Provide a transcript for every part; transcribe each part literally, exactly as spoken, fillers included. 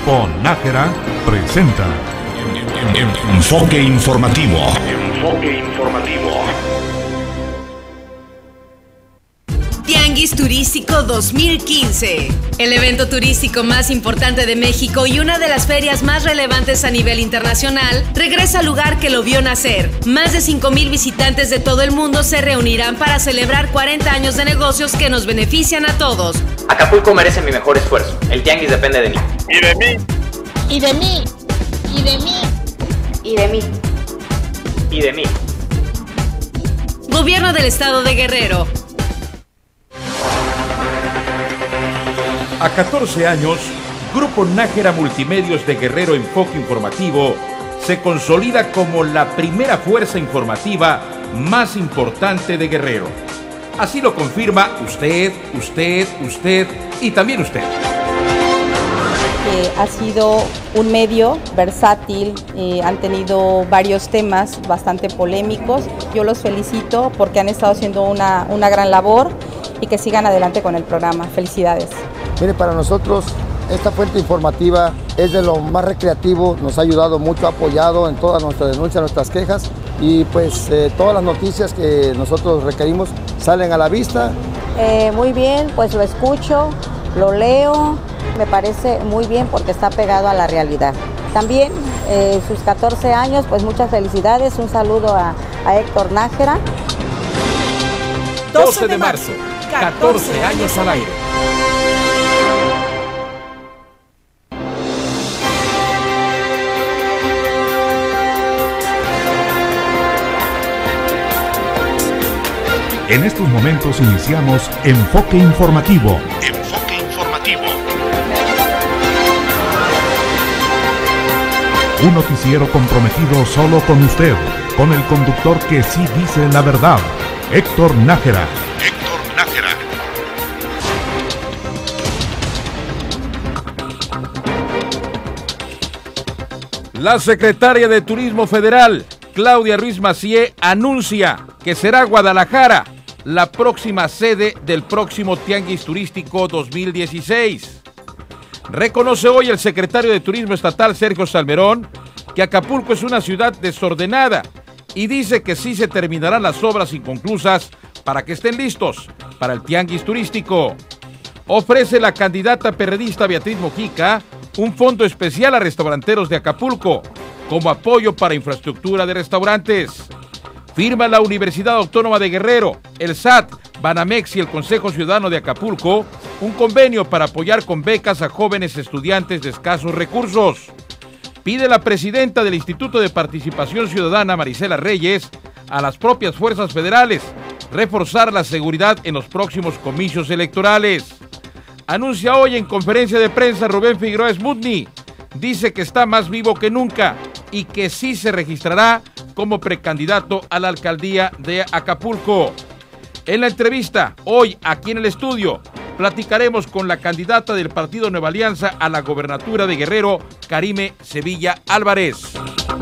Grupo Nájera presenta Enfoque Informativo. Enfoque Informativo. Tianguis Turístico dos mil quince, el evento turístico más importante de México y una de las ferias más relevantes a nivel internacional, regresa al lugar que lo vio nacer. Más de cinco mil visitantes de todo el mundo se reunirán para celebrar cuarenta años de negocios que nos benefician a todos. Acapulco merece mi mejor esfuerzo. El tianguis depende de mí. Y de mí. Y de mí. Y de mí. Y de mí. Y de mí. Gobierno del Estado de Guerrero. A catorce años, Grupo Nájera Multimedios de Guerrero Enfoque Informativo se consolida como la primera fuerza informativa más importante de Guerrero. Así lo confirma usted, usted, usted y también usted. Eh, ha sido un medio versátil, eh, han tenido varios temas bastante polémicos. Yo los felicito porque han estado haciendo una, una gran labor y que sigan adelante con el programa. Felicidades. Mire, para nosotros esta fuente informativa es de lo más recreativo, nos ha ayudado mucho, ha apoyado en todas nuestras denuncias, nuestras quejas y pues eh, todas las noticias que nosotros requerimos salen a la vista. Eh, muy bien, pues lo escucho, lo leo, me parece muy bien porque está pegado a la realidad. También eh, sus catorce años, pues muchas felicidades, un saludo a, a Héctor Nájera. doce de marzo, catorce años al aire. En estos momentos iniciamos Enfoque Informativo. Enfoque Informativo. Un noticiero comprometido solo con usted, con el conductor que sí dice la verdad, Héctor Nájera. Héctor Nájera. La secretaria de Turismo Federal, Claudia Ruiz Massieu, anuncia que será Guadalajara la próxima sede del próximo Tianguis Turístico dos mil dieciséis. Reconoce hoy el secretario de Turismo Estatal, Sergio Salmerón, que Acapulco es una ciudad desordenada y dice que sí se terminarán las obras inconclusas para que estén listos para el Tianguis Turístico. Ofrece la candidata perredista Beatriz Mojica un fondo especial a restauranteros de Acapulco como apoyo para infraestructura de restaurantes. Firma la Universidad Autónoma de Guerrero, el S A T, Banamex y el Consejo Ciudadano de Acapulco un convenio para apoyar con becas a jóvenes estudiantes de escasos recursos. Pide la presidenta del Instituto de Participación Ciudadana, Marisela Reyes, a las propias fuerzas federales reforzar la seguridad en los próximos comicios electorales. Anuncia hoy en conferencia de prensa Rubén Figueroa Smutny, dice que está más vivo que nunca y que sí se registrará como precandidato a la alcaldía de Acapulco. En la entrevista, hoy aquí en el estudio, platicaremos con la candidata del Partido Nueva Alianza a la gobernatura de Guerrero, Karime Sevilla Álvarez.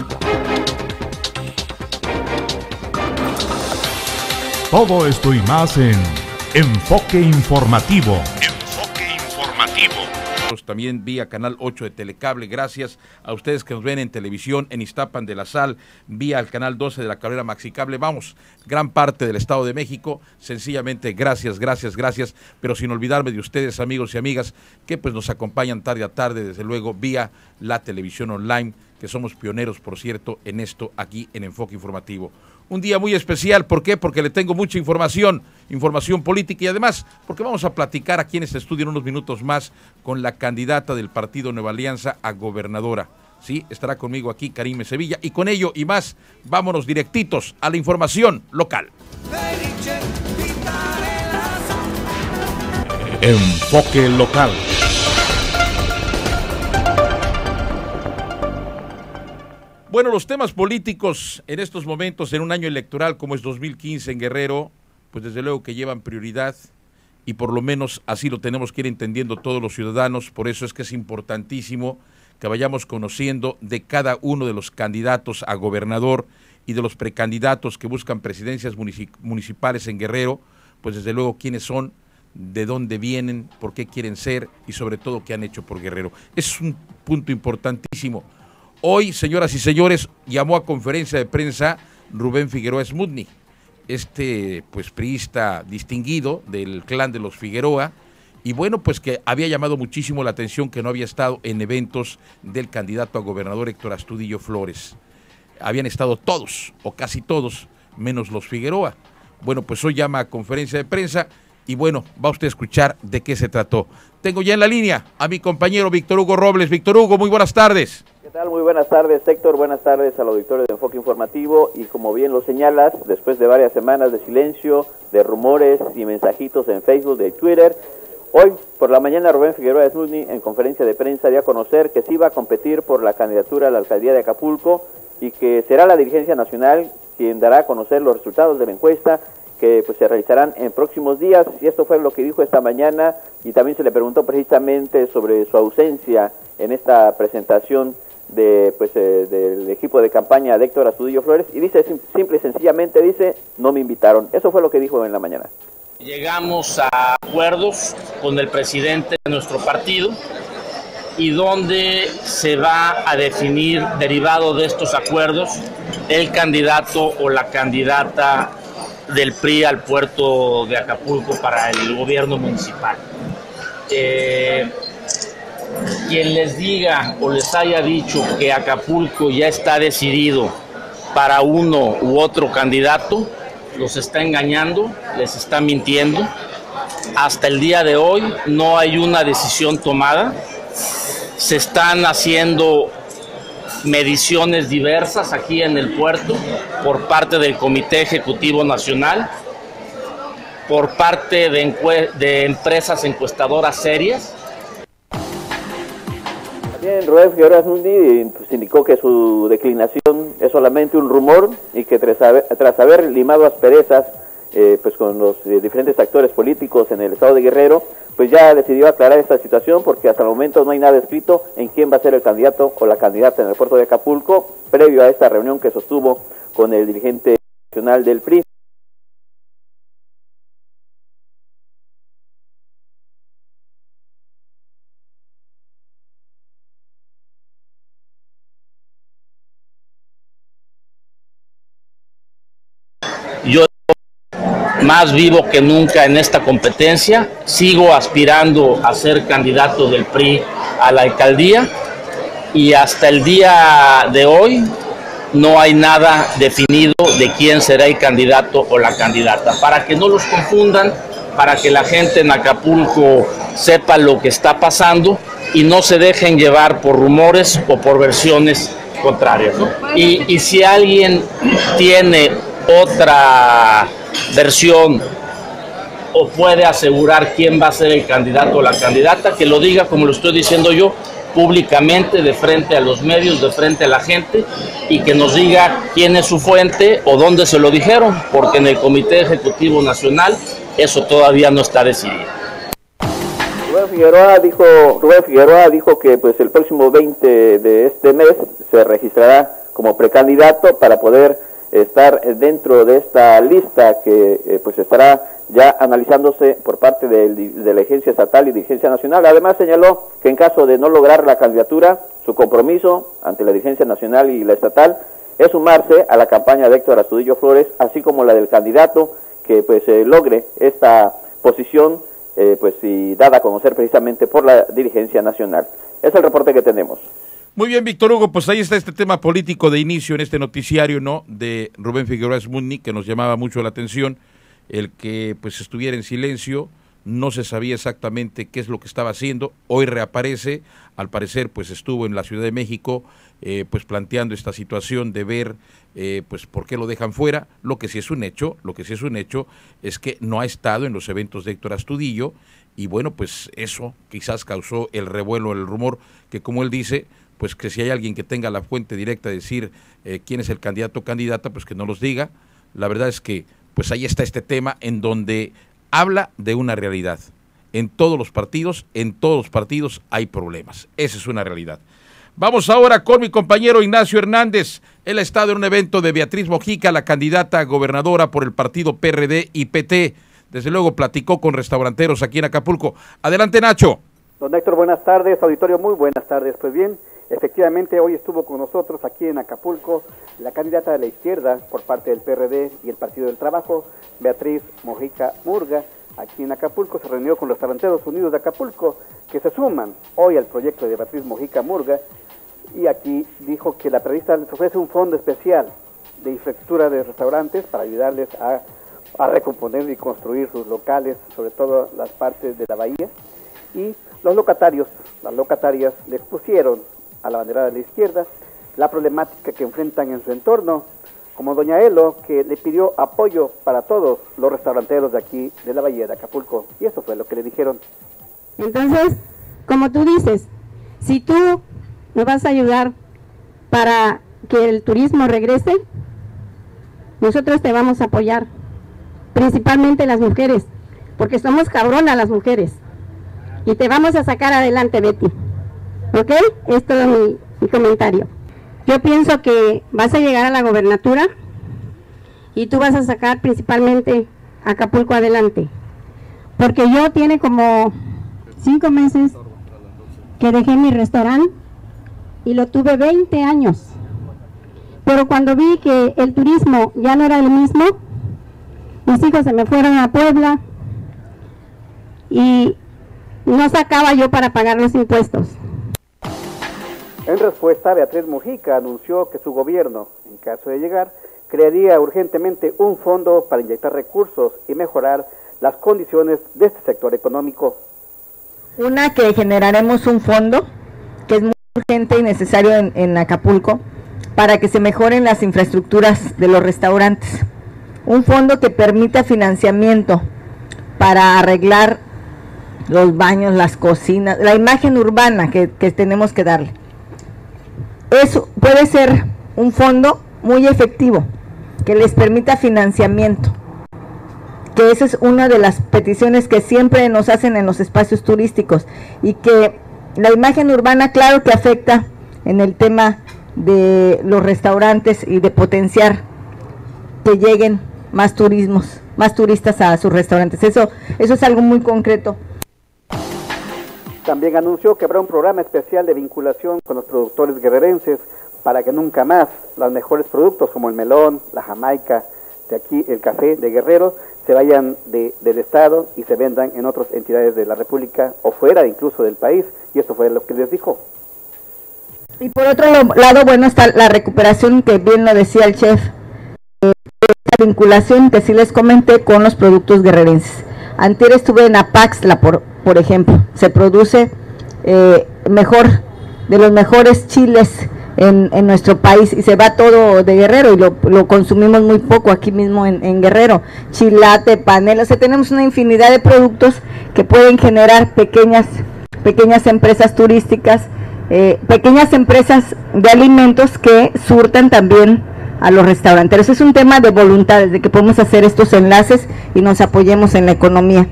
Todo esto y más en Enfoque Informativo. Enfoque Informativo. También vía Canal ocho de Telecable, gracias a ustedes que nos ven en televisión en Iztapan de la Sal, vía el Canal doce de la carrera Maxicable, vamos, gran parte del Estado de México, sencillamente gracias, gracias, gracias, pero sin olvidarme de ustedes, amigos y amigas, que pues nos acompañan tarde a tarde, desde luego, vía la televisión online, que somos pioneros, por cierto, en esto aquí en Enfoque Informativo. Un día muy especial, ¿por qué? Porque le tengo mucha información, información política y además porque vamos a platicar aquí en este estudio en unos minutos más con la candidata del Partido Nueva Alianza a gobernadora. Sí, estará conmigo aquí Karime Sevilla y con ello y más, vámonos directitos a la información local. Enfoque local. Bueno, los temas políticos en estos momentos, en un año electoral como es dos mil quince en Guerrero, pues desde luego que llevan prioridad y por lo menos así lo tenemos que ir entendiendo todos los ciudadanos, por eso es que es importantísimo que vayamos conociendo de cada uno de los candidatos a gobernador y de los precandidatos que buscan presidencias municipales en Guerrero, pues desde luego quiénes son, de dónde vienen, por qué quieren ser y sobre todo qué han hecho por Guerrero. Es un punto importantísimo. Hoy, señoras y señores, llamó a conferencia de prensa Rubén Figueroa Smutny, este pues priista distinguido del clan de los Figueroa, y bueno, pues que había llamado muchísimo la atención que no había estado en eventos del candidato a gobernador Héctor Astudillo Flores. Habían estado todos, o casi todos, menos los Figueroa. Bueno, pues hoy llama a conferencia de prensa y bueno, va usted a escuchar de qué se trató. Tengo ya en la línea a mi compañero Víctor Hugo Robles. Víctor Hugo, muy buenas tardes. ¿Qué tal? Muy buenas tardes, Héctor. Buenas tardes al auditorio de Enfoque Informativo. Y como bien lo señalas, después de varias semanas de silencio, de rumores y mensajitos en Facebook y Twitter, hoy por la mañana Rubén Figueroa Smutny en conferencia de prensa dio a conocer que sí va a competir por la candidatura a la alcaldía de Acapulco y que será la dirigencia nacional quien dará a conocer los resultados de la encuesta que pues se realizarán en próximos días, y esto fue lo que dijo esta mañana, y también se le preguntó precisamente sobre su ausencia en esta presentación de pues eh, del equipo de campaña de Héctor Astudillo Flores, y dice sim simple y sencillamente, dice, no me invitaron. Eso fue lo que dijo en la mañana. Llegamos a acuerdos con el presidente de nuestro partido, y donde se va a definir, derivado de estos acuerdos, el candidato o la candidata del P R I al puerto de Acapulco para el gobierno municipal. Eh, quien les diga o les haya dicho que Acapulco ya está decidido para uno u otro candidato, los está engañando, les está mintiendo. Hasta el día de hoy no hay una decisión tomada. Se están haciendo mediciones diversas aquí en el puerto por parte del Comité Ejecutivo Nacional, por parte de, de empresas encuestadoras serias. También Rubén Figueroa Smutny pues, indicó que su declinación es solamente un rumor y que tras haber, tras haber limado asperezas eh, pues con los eh, diferentes actores políticos en el estado de Guerrero, pues ya decidió aclarar esta situación porque hasta el momento no hay nada escrito en quién va a ser el candidato o la candidata en el puerto de Acapulco, previo a esta reunión que sostuvo con el dirigente nacional del P R I. Yo más vivo que nunca en esta competencia, sigo aspirando a ser candidato del P R I a la alcaldía, y hasta el día de hoy no hay nada definido de quién será el candidato o la candidata. Para que no los confundan, para que la gente en Acapulco sepa lo que está pasando y no se dejen llevar por rumores o por versiones contrarias, ¿no? Y, y si alguien tiene otra versión o puede asegurar quién va a ser el candidato o la candidata, que lo diga, como lo estoy diciendo yo, públicamente, de frente a los medios, de frente a la gente, y que nos diga quién es su fuente o dónde se lo dijeron, porque en el Comité Ejecutivo Nacional eso todavía no está decidido. Rubén Figueroa dijo, Rubén Figueroa dijo que pues el próximo veinte de este mes se registrará como precandidato para poder estar dentro de esta lista que eh, pues estará ya analizándose por parte de, de la Agencia Estatal y Dirigencia Nacional. Además señaló que en caso de no lograr la candidatura, su compromiso ante la Dirigencia Nacional y la Estatal es sumarse a la campaña de Héctor Astudillo Flores, así como la del candidato que pues eh, logre esta posición eh, pues y dada a conocer precisamente por la Dirigencia Nacional. Es el reporte que tenemos. Muy bien, Víctor Hugo, pues ahí está este tema político de inicio en este noticiario, ¿no?, de Rubén Figueroa Smutny, que nos llamaba mucho la atención, el que pues estuviera en silencio, no se sabía exactamente qué es lo que estaba haciendo. Hoy reaparece, al parecer pues estuvo en la Ciudad de México eh, pues planteando esta situación de ver eh, pues por qué lo dejan fuera. Lo que sí es un hecho, lo que sí es un hecho es que no ha estado en los eventos de Héctor Astudillo, y bueno, pues eso quizás causó el revuelo, el rumor, que como él dice, pues que si hay alguien que tenga la fuente directa de decir eh, quién es el candidato o candidata, pues que no los diga. La verdad es que pues ahí está este tema en donde habla de una realidad. En todos los partidos, en todos los partidos hay problemas. Esa es una realidad. Vamos ahora con mi compañero Ignacio Hernández. Él ha estado en un evento de Beatriz Mojica, la candidata a gobernadora por el partido P R D y P T. desde luego platicó con restauranteros aquí en Acapulco. Adelante, Nacho. Don Héctor, buenas tardes, auditorio, muy buenas tardes. Pues bien, efectivamente hoy estuvo con nosotros aquí en Acapulco la candidata de la izquierda por parte del P R D y el Partido del Trabajo, Beatriz Mojica Murga. Aquí en Acapulco se reunió con los Restauranteros Unidos de Acapulco, que se suman hoy al proyecto de Beatriz Mojica Murga, y aquí dijo que la periodista les ofrece un fondo especial de infraestructura de restaurantes para ayudarles a, a recomponer y construir sus locales, sobre todo las partes de la bahía, y los locatarios, las locatarias les pusieron a la bandera de la izquierda la problemática que enfrentan en su entorno, como doña Elo, que le pidió apoyo para todos los restauranteros de aquí, de la bahía de Acapulco, y eso fue lo que le dijeron. Entonces, como tú dices, si tú nos vas a ayudar para que el turismo regrese, nosotros te vamos a apoyar, principalmente las mujeres, porque somos cabronas las mujeres, y te vamos a sacar adelante, Betty, ¿ok? Es todo mi, mi comentario. Yo pienso que vas a llegar a la gobernatura y tú vas a sacar principalmente Acapulco adelante, porque yo tiene como cinco meses que dejé mi restaurante y lo tuve veinte años, pero cuando vi que el turismo ya no era el mismo, mis hijos se me fueron a Puebla y no sacaba yo para pagar los impuestos. En respuesta, Beatriz Mojica anunció que su gobierno, en caso de llegar, crearía urgentemente un fondo para inyectar recursos y mejorar las condiciones de este sector económico. Una, que generaremos un fondo que es muy urgente y necesario en, en Acapulco para que se mejoren las infraestructuras de los restaurantes. Un fondo que permita financiamiento para arreglar los baños, las cocinas, la imagen urbana que, que tenemos que darle. Eso puede ser un fondo muy efectivo que les permita financiamiento, que esa es una de las peticiones que siempre nos hacen en los espacios turísticos, y que la imagen urbana, claro que afecta en el tema de los restaurantes y de potenciar que lleguen más turismos, más turistas a sus restaurantes. Eso, eso es algo muy concreto. También anunció que habrá un programa especial de vinculación con los productores guerrerenses para que nunca más los mejores productos como el melón, la jamaica, de aquí el café de Guerrero, se vayan de, del estado y se vendan en otras entidades de la República o fuera incluso del país, y eso fue lo que les dijo. Y por otro lado, bueno, está la recuperación, que bien lo decía el chef, eh, esta vinculación que sí les comenté con los productos guerrerenses. Antier estuve en Apaxtla, por, por ejemplo, se produce eh, mejor, de los mejores chiles en, en nuestro país, y se va todo de Guerrero y lo, lo consumimos muy poco aquí mismo en, en Guerrero. Chilate, panela, o sea, tenemos una infinidad de productos que pueden generar pequeñas, pequeñas empresas turísticas, eh, pequeñas empresas de alimentos que surtan también a los restauranteros. Es un tema de voluntades, de que podemos hacer estos enlaces y nos apoyemos en la economía.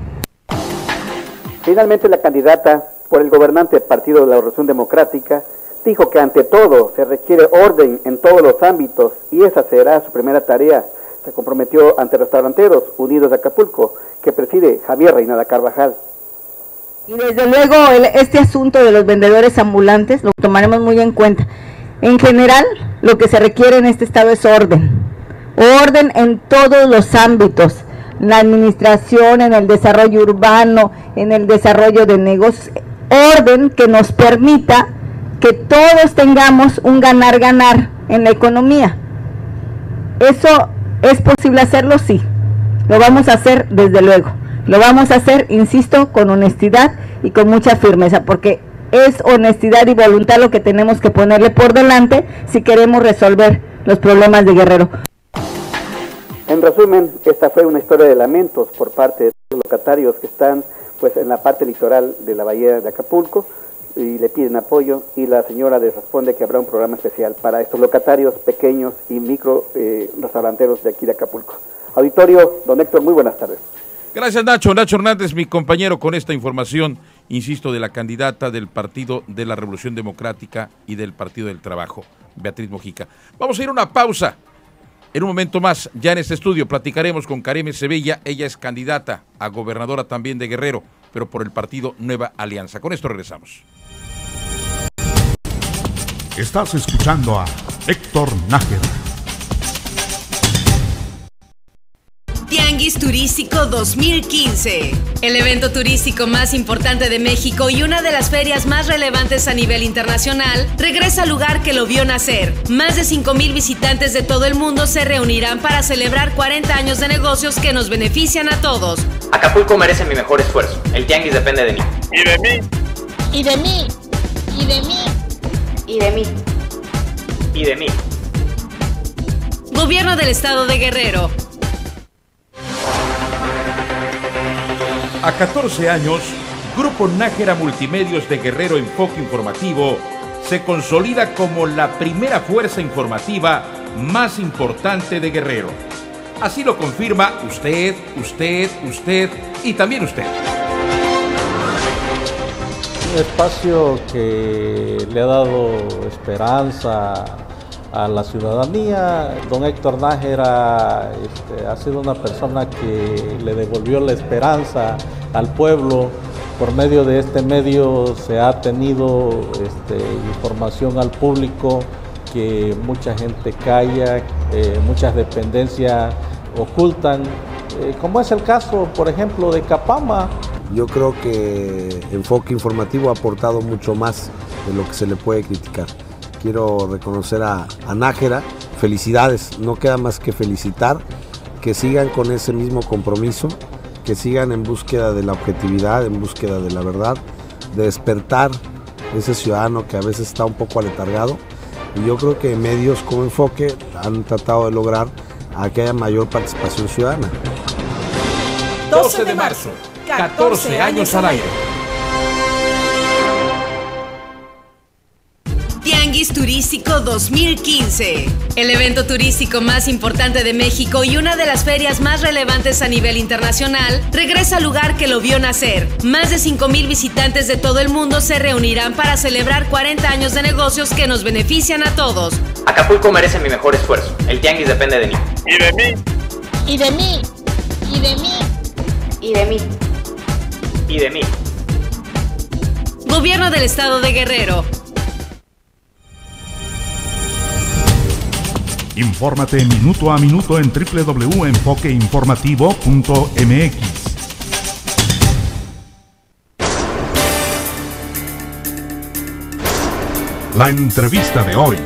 Finalmente, la candidata por el gobernante Partido de la Revolución Democrática dijo que ante todo se requiere orden en todos los ámbitos y esa será su primera tarea. Se comprometió ante Restauranteros Unidos de Acapulco, que preside Javier Reynada Carvajal. Y desde luego el, este asunto de los vendedores ambulantes lo tomaremos muy en cuenta. En general, lo que se requiere en este estado es orden. Orden en todos los ámbitos. En la administración, en el desarrollo urbano, en el desarrollo de negocios. Orden que nos permita que todos tengamos un ganar-ganar en la economía. ¿Eso es posible hacerlo? Sí. Lo vamos a hacer desde luego. Lo vamos a hacer, insisto, con honestidad y con mucha firmeza, porque es honestidad y voluntad lo que tenemos que ponerle por delante si queremos resolver los problemas de Guerrero. En resumen, esta fue una historia de lamentos por parte de los locatarios que están pues en la parte litoral de la bahía de Acapulco y le piden apoyo, y la señora les responde que habrá un programa especial para estos locatarios pequeños y micro eh, restauranteros de aquí de Acapulco. Auditorio, don Héctor, muy buenas tardes. Gracias, Nacho. Nacho Hernández, mi compañero, con esta información, insisto, de la candidata del Partido de la Revolución Democrática y del Partido del Trabajo, Beatriz Mojica. Vamos a ir a una pausa. En un momento más, ya en este estudio, platicaremos con Karime Sevilla. Ella es candidata a gobernadora también de Guerrero, pero por el partido Nueva Alianza. Con esto regresamos. Estás escuchando a Héctor Nájera. Tianguis Turístico dos mil quince, el evento turístico más importante de México y una de las ferias más relevantes a nivel internacional, regresa al lugar que lo vio nacer. Más de cinco mil visitantes de todo el mundo se reunirán para celebrar cuarenta años de negocios que nos benefician a todos. Acapulco merece mi mejor esfuerzo. El tianguis depende de mí. Y de mí. Y de mí. Y de mí. Y de mí. Y de mí. Gobierno del Estado de Guerrero. A catorce años, Grupo Nájera Multimedios de Guerrero Enfoque Informativo se consolida como la primera fuerza informativa más importante de Guerrero. Así lo confirma usted, usted, usted y también usted. Un espacio que le ha dado esperanza a la ciudadanía. Don Héctor Nájera este, ha sido una persona que le devolvió la esperanza al pueblo. Por medio de este medio se ha tenido este, información al público que mucha gente calla, eh, muchas dependencias ocultan, eh, como es el caso, por ejemplo, de Capama. Yo creo que Enfoque Informativo ha aportado mucho más de lo que se le puede criticar. Quiero reconocer a, a Nájera, felicidades, no queda más que felicitar, que sigan con ese mismo compromiso, que sigan en búsqueda de la objetividad, en búsqueda de la verdad, de despertar ese ciudadano que a veces está un poco aletargado. Y yo creo que medios como Enfoque han tratado de lograr a que haya mayor participación ciudadana. doce de marzo, catorce años al aire. Tianguis Turístico dos mil quince, el evento turístico más importante de México y una de las ferias más relevantes a nivel internacional, regresa al lugar que lo vio nacer. Más de cinco mil visitantes de todo el mundo se reunirán para celebrar cuarenta años de negocios que nos benefician a todos. Acapulco merece mi mejor esfuerzo. El tianguis depende de mí. Y de mí. Y de mí. Y de mí. Y de mí. Y de mí. Gobierno del Estado de Guerrero. Infórmate minuto a minuto en doble u doble u doble u punto enfoque informativo punto m x. La entrevista de hoy.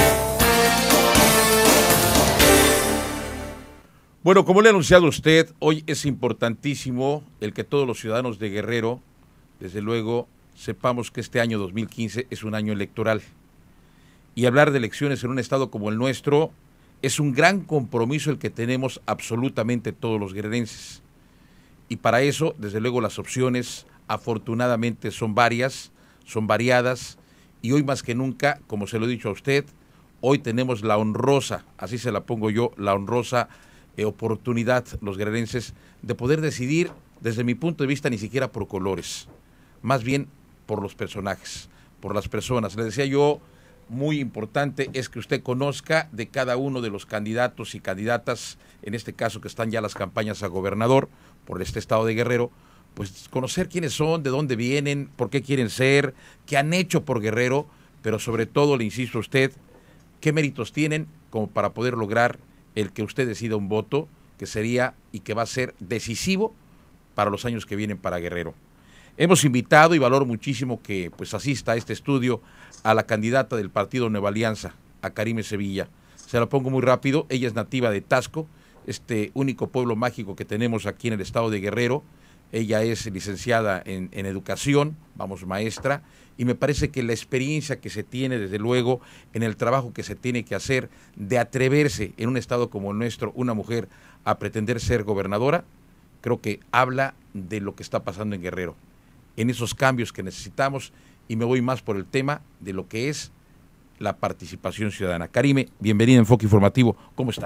Bueno, como le ha anunciado usted, hoy es importantísimo el que todos los ciudadanos de Guerrero, desde luego, sepamos que este año dos mil quince es un año electoral. Y hablar de elecciones en un estado como el nuestro es un gran compromiso el que tenemos absolutamente todos los guerrerenses. Y para eso, desde luego, las opciones afortunadamente son varias, son variadas, y hoy más que nunca, como se lo he dicho a usted, hoy tenemos la honrosa, así se la pongo yo, la honrosa eh, oportunidad, los guerrerenses, de poder decidir, desde mi punto de vista, ni siquiera por colores, más bien por los personajes, por las personas. Le decía yo, muy importante es que usted conozca de cada uno de los candidatos y candidatas, en este caso que están ya las campañas a gobernador por este estado de Guerrero, pues conocer quiénes son, de dónde vienen, por qué quieren ser, qué han hecho por Guerrero, pero sobre todo, le insisto a usted, qué méritos tienen como para poder lograr el que usted decida un voto que sería y que va a ser decisivo para los años que vienen para Guerrero. Hemos invitado, y valoro muchísimo que pues asista a este estudio, a la candidata del partido Nueva Alianza, a Karime Sevilla. Se la pongo muy rápido, ella es nativa de Taxco, este único pueblo mágico que tenemos aquí en el estado de Guerrero. Ella es licenciada en, en educación, vamos, maestra, y me parece que la experiencia que se tiene, desde luego, en el trabajo que se tiene que hacer, de atreverse en un estado como el nuestro, una mujer, a pretender ser gobernadora, creo que habla de lo que está pasando en Guerrero, en esos cambios que necesitamos, y me voy más por el tema de lo que es la participación ciudadana. Karime, bienvenida a Enfoque Informativo, ¿cómo estás?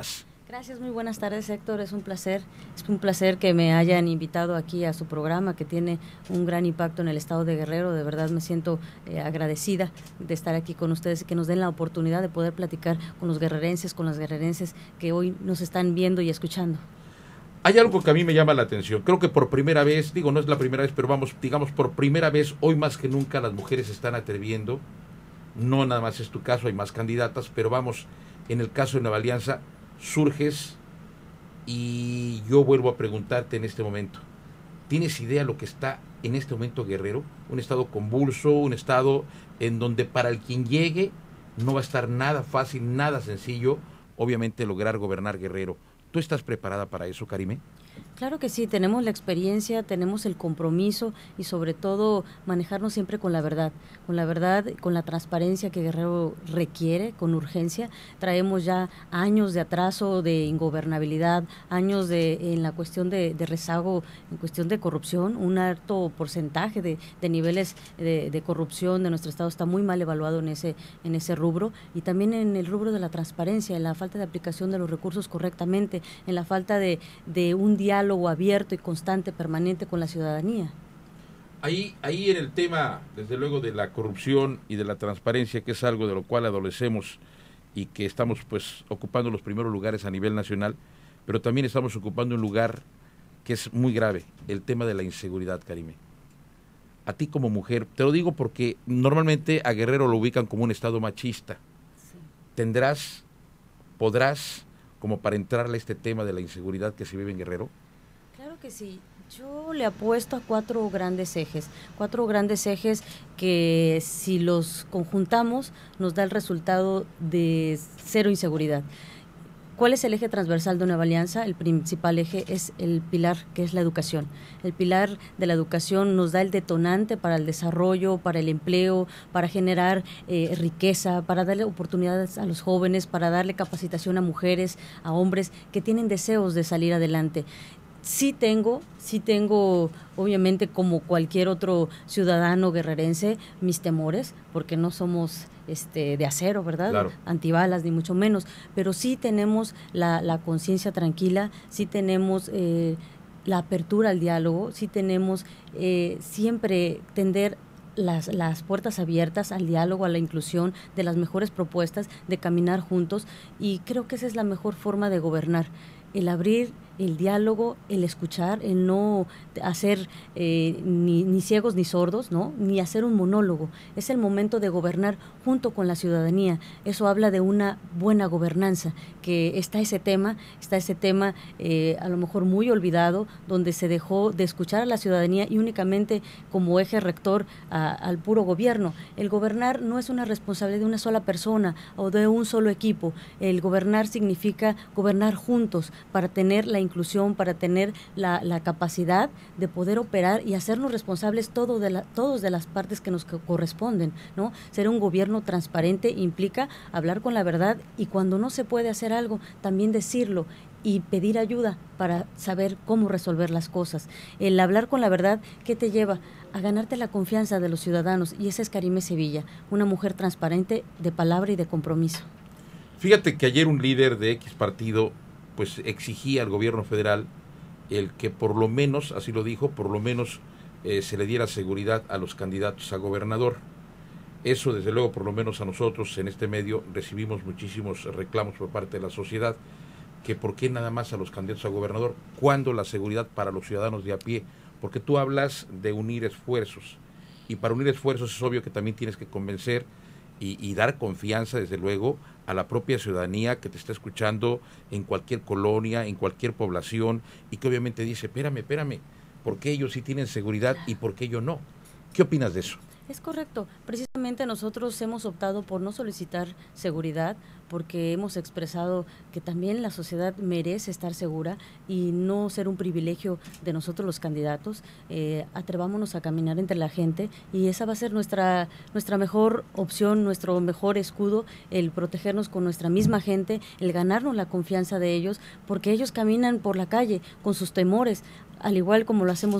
Gracias, muy buenas tardes, Héctor. Es un placer, es un placer que me hayan invitado aquí a su programa, que tiene un gran impacto en el estado de Guerrero. De verdad me siento eh, agradecida de estar aquí con ustedes y que nos den la oportunidad de poder platicar con los guerrerenses, con las guerrerenses que hoy nos están viendo y escuchando. Hay algo que a mí me llama la atención. Creo que por primera vez, digo, no es la primera vez, pero vamos, digamos, por primera vez, hoy más que nunca las mujeres se están atreviendo. No nada más es tu caso, hay más candidatas, pero vamos, en el caso de Nueva Alianza, surges y yo vuelvo a preguntarte en este momento, ¿tienes idea lo que está en este momento Guerrero? Un estado convulso, un estado en donde para el quien llegue no va a estar nada fácil, nada sencillo, obviamente lograr gobernar Guerrero. ¿Tú estás preparada para eso, Karime? Claro que sí, tenemos la experiencia, tenemos el compromiso y sobre todo manejarnos siempre con la verdad, con la verdad, con la transparencia que Guerrero requiere, con urgencia. Traemos ya años de atraso, de ingobernabilidad, años de en la cuestión de, de rezago, en cuestión de corrupción, un alto porcentaje de, de niveles de, de corrupción de nuestro estado está muy mal evaluado en ese, en ese rubro, y también en el rubro de la transparencia, en la falta de aplicación de los recursos correctamente, en la falta de, de un diálogo abierto y constante, permanente con la ciudadanía. Ahí, ahí en el tema, desde luego, de la corrupción y de la transparencia, que es algo de lo cual adolecemos y que estamos pues ocupando los primeros lugares a nivel nacional, pero también estamos ocupando un lugar que es muy grave, el tema de la inseguridad, Karime. A ti como mujer, te lo digo porque normalmente a Guerrero lo ubican como un estado machista. Sí. ¿Tendrás, podrás, como para entrarle a este tema de la inseguridad que se vive en Guerrero? Claro que sí. Yo le apuesto a cuatro grandes ejes, cuatro grandes ejes que si los conjuntamos nos da el resultado de cero inseguridad. ¿Cuál es el eje transversal de Nueva Alianza? El principal eje es el pilar, que es la educación. El pilar de la educación nos da el detonante para el desarrollo, para el empleo, para generar eh, riqueza, para darle oportunidades a los jóvenes, para darle capacitación a mujeres, a hombres que tienen deseos de salir adelante. Sí tengo, sí tengo, obviamente como cualquier otro ciudadano guerrerense, mis temores, porque no somos este, de acero, ¿verdad? Claro. Antibalas, ni mucho menos, pero sí tenemos la, la conciencia tranquila, sí tenemos eh, la apertura al diálogo, sí tenemos eh, siempre tender Las, las puertas abiertas al diálogo, a la inclusión de las mejores propuestas, de caminar juntos, y creo que esa es la mejor forma de gobernar, el abrir el diálogo, el escuchar, el no hacer eh, ni, ni ciegos ni sordos, ¿no? Ni hacer un monólogo. Es el momento de gobernar junto con la ciudadanía. Eso habla de una buena gobernanza, que está ese tema, está ese tema eh, a lo mejor muy olvidado, donde se dejó de escuchar a la ciudadanía y únicamente como eje rector a, al puro gobierno. El gobernar no es una responsabilidad de una sola persona o de un solo equipo. El gobernar significa gobernar juntos para tener la inclusión, para tener la, la capacidad de poder operar y hacernos responsables todo de la, todos de las partes que nos corresponden, ¿no? Ser un gobierno transparente implica hablar con la verdad, y cuando no se puede hacer algo, también decirlo y pedir ayuda para saber cómo resolver las cosas. El hablar con la verdad, ¿qué te lleva? A ganarte la confianza de los ciudadanos, y esa es Karime Sevilla, una mujer transparente de palabra y de compromiso. Fíjate que ayer un líder de X partido pues exigía al gobierno federal el que por lo menos, así lo dijo, por lo menos eh, se le diera seguridad a los candidatos a gobernador. Eso desde luego, por lo menos a nosotros en este medio recibimos muchísimos reclamos por parte de la sociedad, que por qué nada más a los candidatos a gobernador, cuando la seguridad para los ciudadanos de a pie, porque tú hablas de unir esfuerzos, y para unir esfuerzos es obvio que también tienes que convencer Y, y dar confianza, desde luego, a la propia ciudadanía que te está escuchando en cualquier colonia, en cualquier población, y que obviamente dice, espérame, espérame, ¿por qué ellos sí tienen seguridad y por qué yo no? ¿Qué opinas de eso? Es correcto. Precisamente nosotros hemos optado por no solicitar seguridad, porque hemos expresado que también la sociedad merece estar segura y no ser un privilegio de nosotros los candidatos. Eh, atrevámonos a caminar entre la gente, y esa va a ser nuestra, nuestra mejor opción, nuestro mejor escudo, el protegernos con nuestra misma gente, el ganarnos la confianza de ellos, porque ellos caminan por la calle con sus temores, al igual como lo hacemos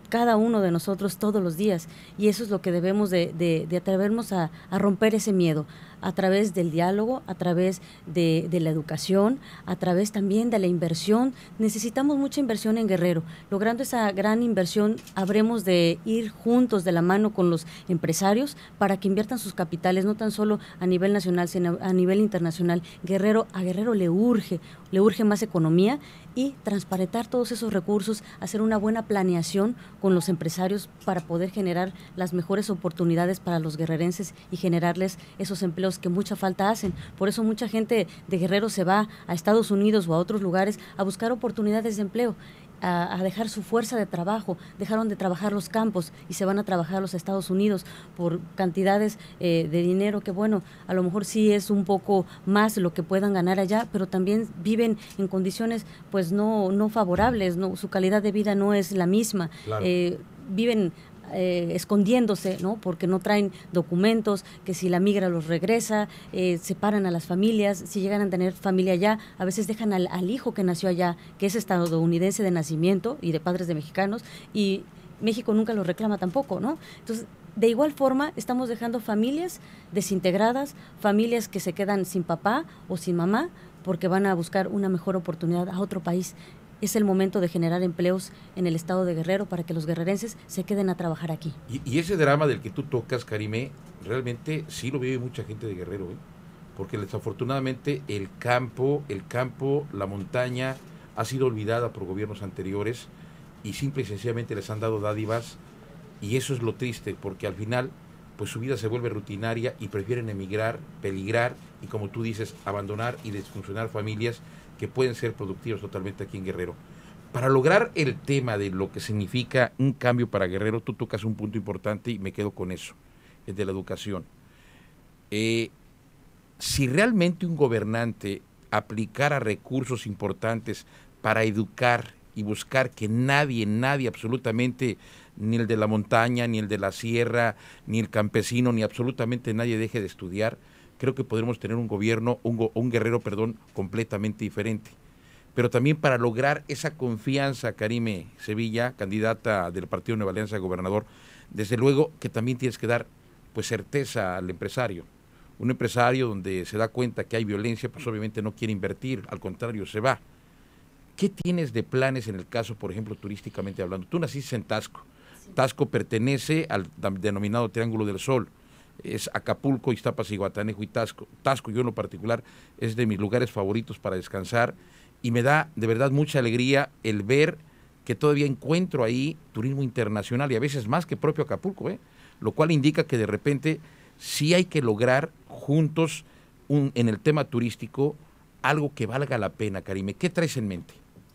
cada uno de nosotros todos los días, y eso es lo que debemos de, de, de atrevernos a, a romper ese miedo, a través del diálogo, a través de, de la educación, a través también de la inversión. Necesitamos mucha inversión en Guerrero. Logrando esa gran inversión, habremos de ir juntos de la mano con los empresarios para que inviertan sus capitales, no tan solo a nivel nacional, sino a nivel internacional. Guerrero, a Guerrero le urge, le urge más economía y transparentar todos esos recursos, hacer una buena planeación con los empresarios para poder generar las mejores oportunidades para los guerrerenses y generarles esos empleos que mucha falta hacen. Por eso mucha gente de Guerrero se va a Estados Unidos o a otros lugares a buscar oportunidades de empleo, a, a dejar su fuerza de trabajo. Dejaron de trabajar los campos y se van a trabajar a los Estados Unidos por cantidades eh, de dinero que, bueno, a lo mejor sí es un poco más lo que puedan ganar allá, pero también viven en condiciones pues no, no favorables, no, su calidad de vida no es la misma. Claro. Eh, viven Eh, escondiéndose, ¿no? Porque no traen documentos, que si la migra los regresa, eh, separan a las familias, si llegan a tener familia allá, a veces dejan al, al hijo que nació allá, que es estadounidense de nacimiento y de padres de mexicanos, y México nunca lo reclama tampoco, ¿no? Entonces, de igual forma, estamos dejando familias desintegradas, familias que se quedan sin papá o sin mamá, porque van a buscar una mejor oportunidad a otro país. Es el momento de generar empleos en el estado de Guerrero para que los guerrerenses se queden a trabajar aquí. Y, y ese drama del que tú tocas, Karime, realmente sí lo vive mucha gente de Guerrero, ¿eh? Porque desafortunadamente el campo, el campo, la montaña ha sido olvidada por gobiernos anteriores y simple y sencillamente les han dado dádivas, y eso es lo triste, porque al final pues su vida se vuelve rutinaria y prefieren emigrar, peligrar y, como tú dices, abandonar y disfuncionar familias que pueden ser productivos totalmente aquí en Guerrero. Para lograr el tema de lo que significa un cambio para Guerrero, tú tocas un punto importante y me quedo con eso, el de la educación. Eh, si realmente un gobernante aplicara recursos importantes para educar y buscar que nadie, nadie absolutamente, ni el de la montaña, ni el de la sierra, ni el campesino, ni absolutamente nadie deje de estudiar, creo que podremos tener un gobierno, un, un Guerrero, perdón, completamente diferente. Pero también para lograr esa confianza, Karime Sevilla, candidata del Partido Nueva Alianza de Gobernador, desde luego que también tienes que dar pues certeza al empresario. Un empresario donde se da cuenta que hay violencia, pues obviamente no quiere invertir, al contrario, se va. ¿Qué tienes de planes en el caso, por ejemplo, turísticamente hablando? Tú naciste en Taxco. Sí. Taxco pertenece al denominado Triángulo del Sol. Es Acapulco, Iztapas, Iguatanejo y Taxco. Taxco, yo en lo particular, es de mis lugares favoritos para descansar y me da de verdad mucha alegría el ver que todavía encuentro ahí turismo internacional y a veces más que propio Acapulco, ¿eh? Lo cual indica que de repente sí hay que lograr juntos un, en el tema turístico algo que valga la pena, Karime. ¿Qué traes en mente?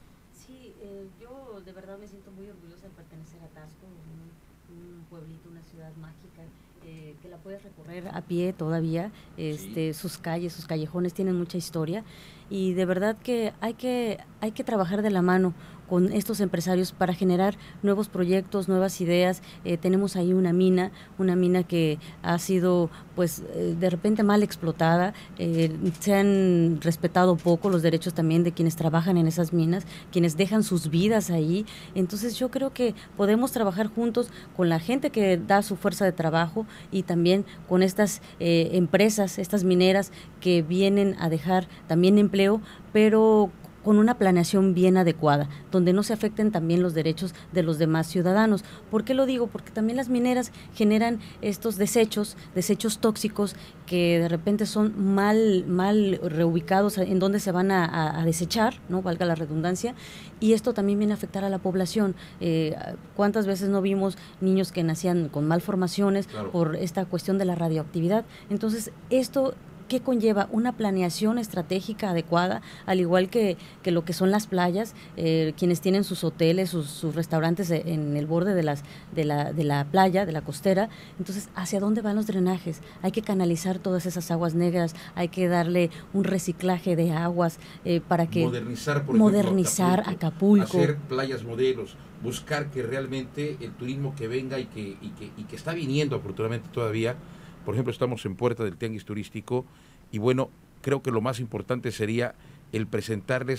Sí, eh, yo de verdad me siento muy orgullosa de pertenecer a Taxco, un, un pueblito, una ciudad mágica, eh, que la puedes recorrer a pie todavía, este, sí. Sus calles, sus callejones tienen mucha historia y de verdad que hay que, hay que trabajar de la mano con estos empresarios para generar nuevos proyectos, nuevas ideas. Eh, tenemos ahí una mina, una mina que ha sido pues eh, de repente mal explotada, eh, se han respetado poco los derechos también de quienes trabajan en esas minas, quienes dejan sus vidas ahí. Entonces yo creo que podemos trabajar juntos con la gente que da su fuerza de trabajo y también con estas eh, empresas, estas mineras que vienen a dejar también empleo, pero con una planeación bien adecuada, donde no se afecten también los derechos de los demás ciudadanos. ¿Por qué lo digo? Porque también las mineras generan estos desechos, desechos tóxicos que de repente son mal, mal reubicados en donde se van a, a, a desechar, ¿no? Valga la redundancia, y esto también viene a afectar a la población. Eh, ¿Cuántas veces no vimos niños que nacían con malformaciones claro. por esta cuestión de la radioactividad? Entonces, esto ¿qué conlleva? Una planeación estratégica adecuada, al igual que, que lo que son las playas, eh, quienes tienen sus hoteles, sus, sus restaurantes en el borde de, las, de, la, de la playa, de la costera. Entonces, ¿hacia dónde van los drenajes? Hay que canalizar todas esas aguas negras, hay que darle un reciclaje de aguas eh, para que... Modernizar, por modernizar ejemplo, Acapulco, Acapulco. Hacer playas modelos, buscar que realmente el turismo que venga y que, y que, y que está viniendo afortunadamente todavía. Por ejemplo, estamos en puerta del tianguis turístico y bueno, creo que lo más importante sería el presentarles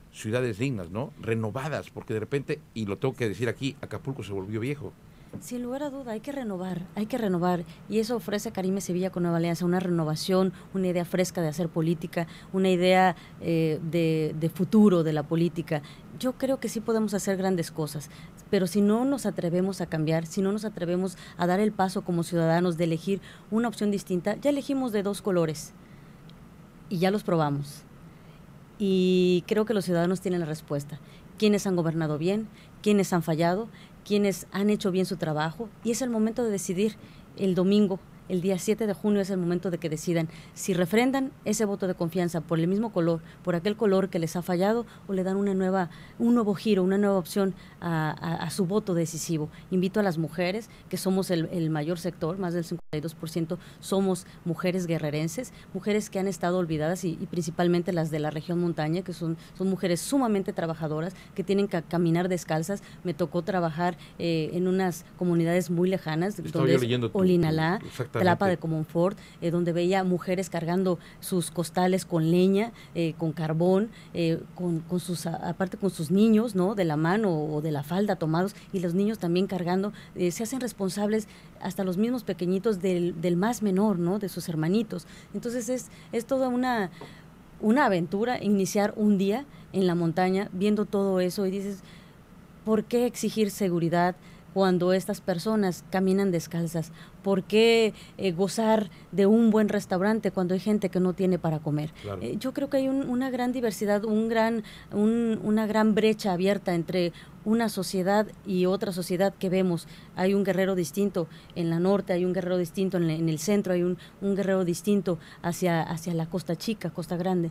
ciudades dignas, ¿no? Renovadas, porque de repente, y lo tengo que decir aquí, Acapulco se volvió viejo. Sin lugar a duda, hay que renovar, hay que renovar, y eso ofrece Karime Sevilla con Nueva Alianza, una renovación, una idea fresca de hacer política, una idea eh, de, de futuro de la política. Yo creo que sí podemos hacer grandes cosas, pero si no nos atrevemos a cambiar, si no nos atrevemos a dar el paso como ciudadanos de elegir una opción distinta, ya elegimos de dos colores y ya los probamos. Y creo que los ciudadanos tienen la respuesta. Quiénes han gobernado bien, quiénes han fallado, quienes han hecho bien su trabajo, y es el momento de decidir. El domingo, el día siete de junio, es el momento de que decidan si refrendan ese voto de confianza por el mismo color, por aquel color que les ha fallado, o le dan una nueva, un nuevo giro, una nueva opción a, a, a su voto decisivo. Invito a las mujeres, que somos el, el mayor sector, más del cincuenta y dos por ciento somos mujeres guerrerenses, mujeres que han estado olvidadas, y, y principalmente las de la región montaña, que son, son mujeres sumamente trabajadoras, que tienen que caminar descalzas. Me tocó trabajar eh, en unas comunidades muy lejanas, Estaba donde yo es Olinalá, tu, Tlapa de Comonfort, eh, donde veía mujeres cargando sus costales con leña, eh, con carbón, eh, con, con sus, aparte con sus niños, ¿no?, de la mano o de la falda tomados, y los niños también cargando. Eh, se hacen responsables hasta los mismos pequeñitos del, del más menor, ¿no?, de sus hermanitos. Entonces es, es toda una, una aventura iniciar un día en la montaña viendo todo eso, y dices, ¿por qué exigir seguridad cuando estas personas caminan descalzas? ¿Por qué eh, gozar de un buen restaurante cuando hay gente que no tiene para comer? Claro. Eh, yo creo que hay un, una gran diversidad, un gran, un, una gran brecha abierta entre una sociedad y otra sociedad que vemos. Hay un guerrero distinto en la norte, hay un guerrero distinto en, en el centro, hay un, un guerrero distinto hacia, hacia la Costa Chica, Costa Grande.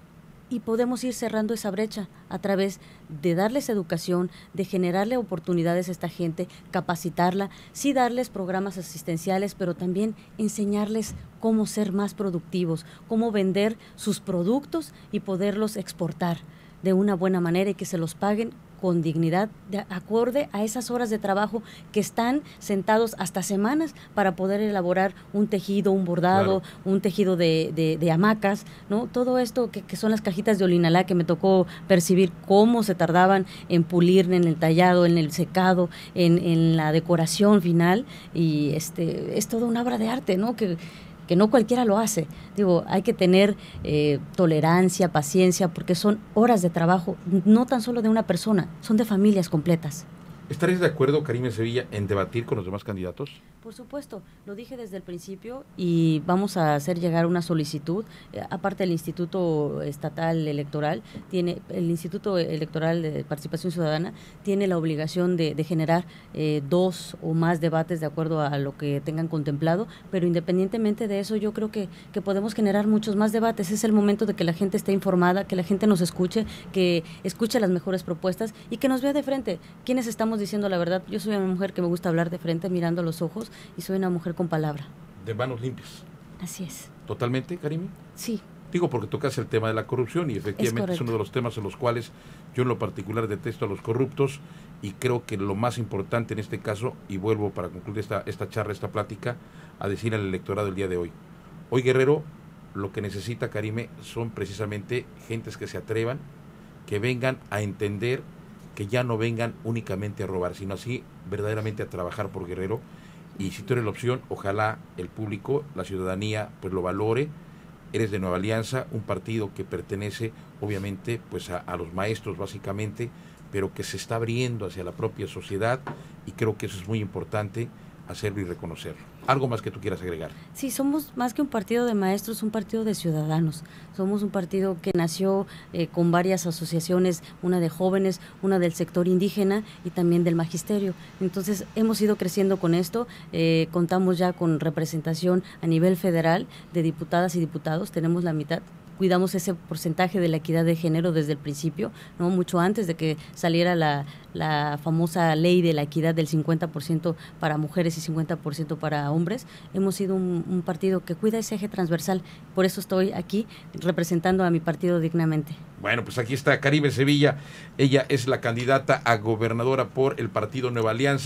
Y podemos ir cerrando esa brecha a través de darles educación, de generarle oportunidades a esta gente, capacitarla, sí darles programas asistenciales, pero también enseñarles cómo ser más productivos, cómo vender sus productos y poderlos exportar de una buena manera, y que se los paguen con dignidad, de acorde a esas horas de trabajo que están sentados hasta semanas para poder elaborar un tejido, un bordado, claro, un tejido de, de, de hamacas, ¿no? Todo esto que, que son las cajitas de Olinalá, que me tocó percibir cómo se tardaban en pulir, en el tallado, en el secado, en, en la decoración final, y este es toda una obra de arte, ¿no?, que que no cualquiera lo hace. Digo, hay que tener eh, tolerancia, paciencia, porque son horas de trabajo, no tan solo de una persona, son de familias completas. ¿Estarías de acuerdo, Karime Sevilla, en debatir con los demás candidatos? Por supuesto, lo dije desde el principio, y vamos a hacer llegar una solicitud. Eh, aparte, el Instituto Estatal Electoral, tiene el Instituto Electoral de Participación Ciudadana, tiene la obligación de, de generar eh, dos o más debates de acuerdo a lo que tengan contemplado, pero independientemente de eso, yo creo que, que podemos generar muchos más debates. Es el momento de que la gente esté informada, que la gente nos escuche, que escuche las mejores propuestas y que nos vea de frente. ¿Quiénes estamos diciendo la verdad? Yo soy una mujer que me gusta hablar de frente, mirando a los ojos, y soy una mujer con palabra. De manos limpias. Así es. ¿Totalmente, Karime? Sí. Digo, porque tocas el tema de la corrupción, y efectivamente es, es uno de los temas en los cuales yo en lo particular detesto a los corruptos, y creo que lo más importante en este caso, y vuelvo para concluir esta, esta charla, esta plática, a decir al electorado el día de hoy. Hoy, Guerrero, lo que necesita, Karime, son precisamente gentes que se atrevan, que vengan a entender, que ya no vengan únicamente a robar, sino así verdaderamente a trabajar por Guerrero. Y si tú eres la opción, ojalá el público, la ciudadanía, pues lo valore. Eres de Nueva Alianza, un partido que pertenece obviamente pues a, a los maestros básicamente, pero que se está abriendo hacia la propia sociedad, y creo que eso es muy importante hacerlo y reconocerlo. ¿Algo más que tú quieras agregar? Sí, somos más que un partido de maestros, un partido de ciudadanos. Somos un partido que nació eh, con varias asociaciones, una de jóvenes, una del sector indígena y también del magisterio. Entonces hemos ido creciendo con esto, eh, contamos ya con representación a nivel federal de diputadas y diputados, tenemos la mitad. Cuidamos ese porcentaje de la equidad de género desde el principio, no mucho antes de que saliera la, la famosa ley de la equidad del cincuenta por ciento para mujeres y cincuenta por ciento para hombres. Hemos sido un, un partido que cuida ese eje transversal, por eso estoy aquí representando a mi partido dignamente. Bueno, pues aquí está Karime Sevilla, ella es la candidata a gobernadora por el partido Nueva Alianza,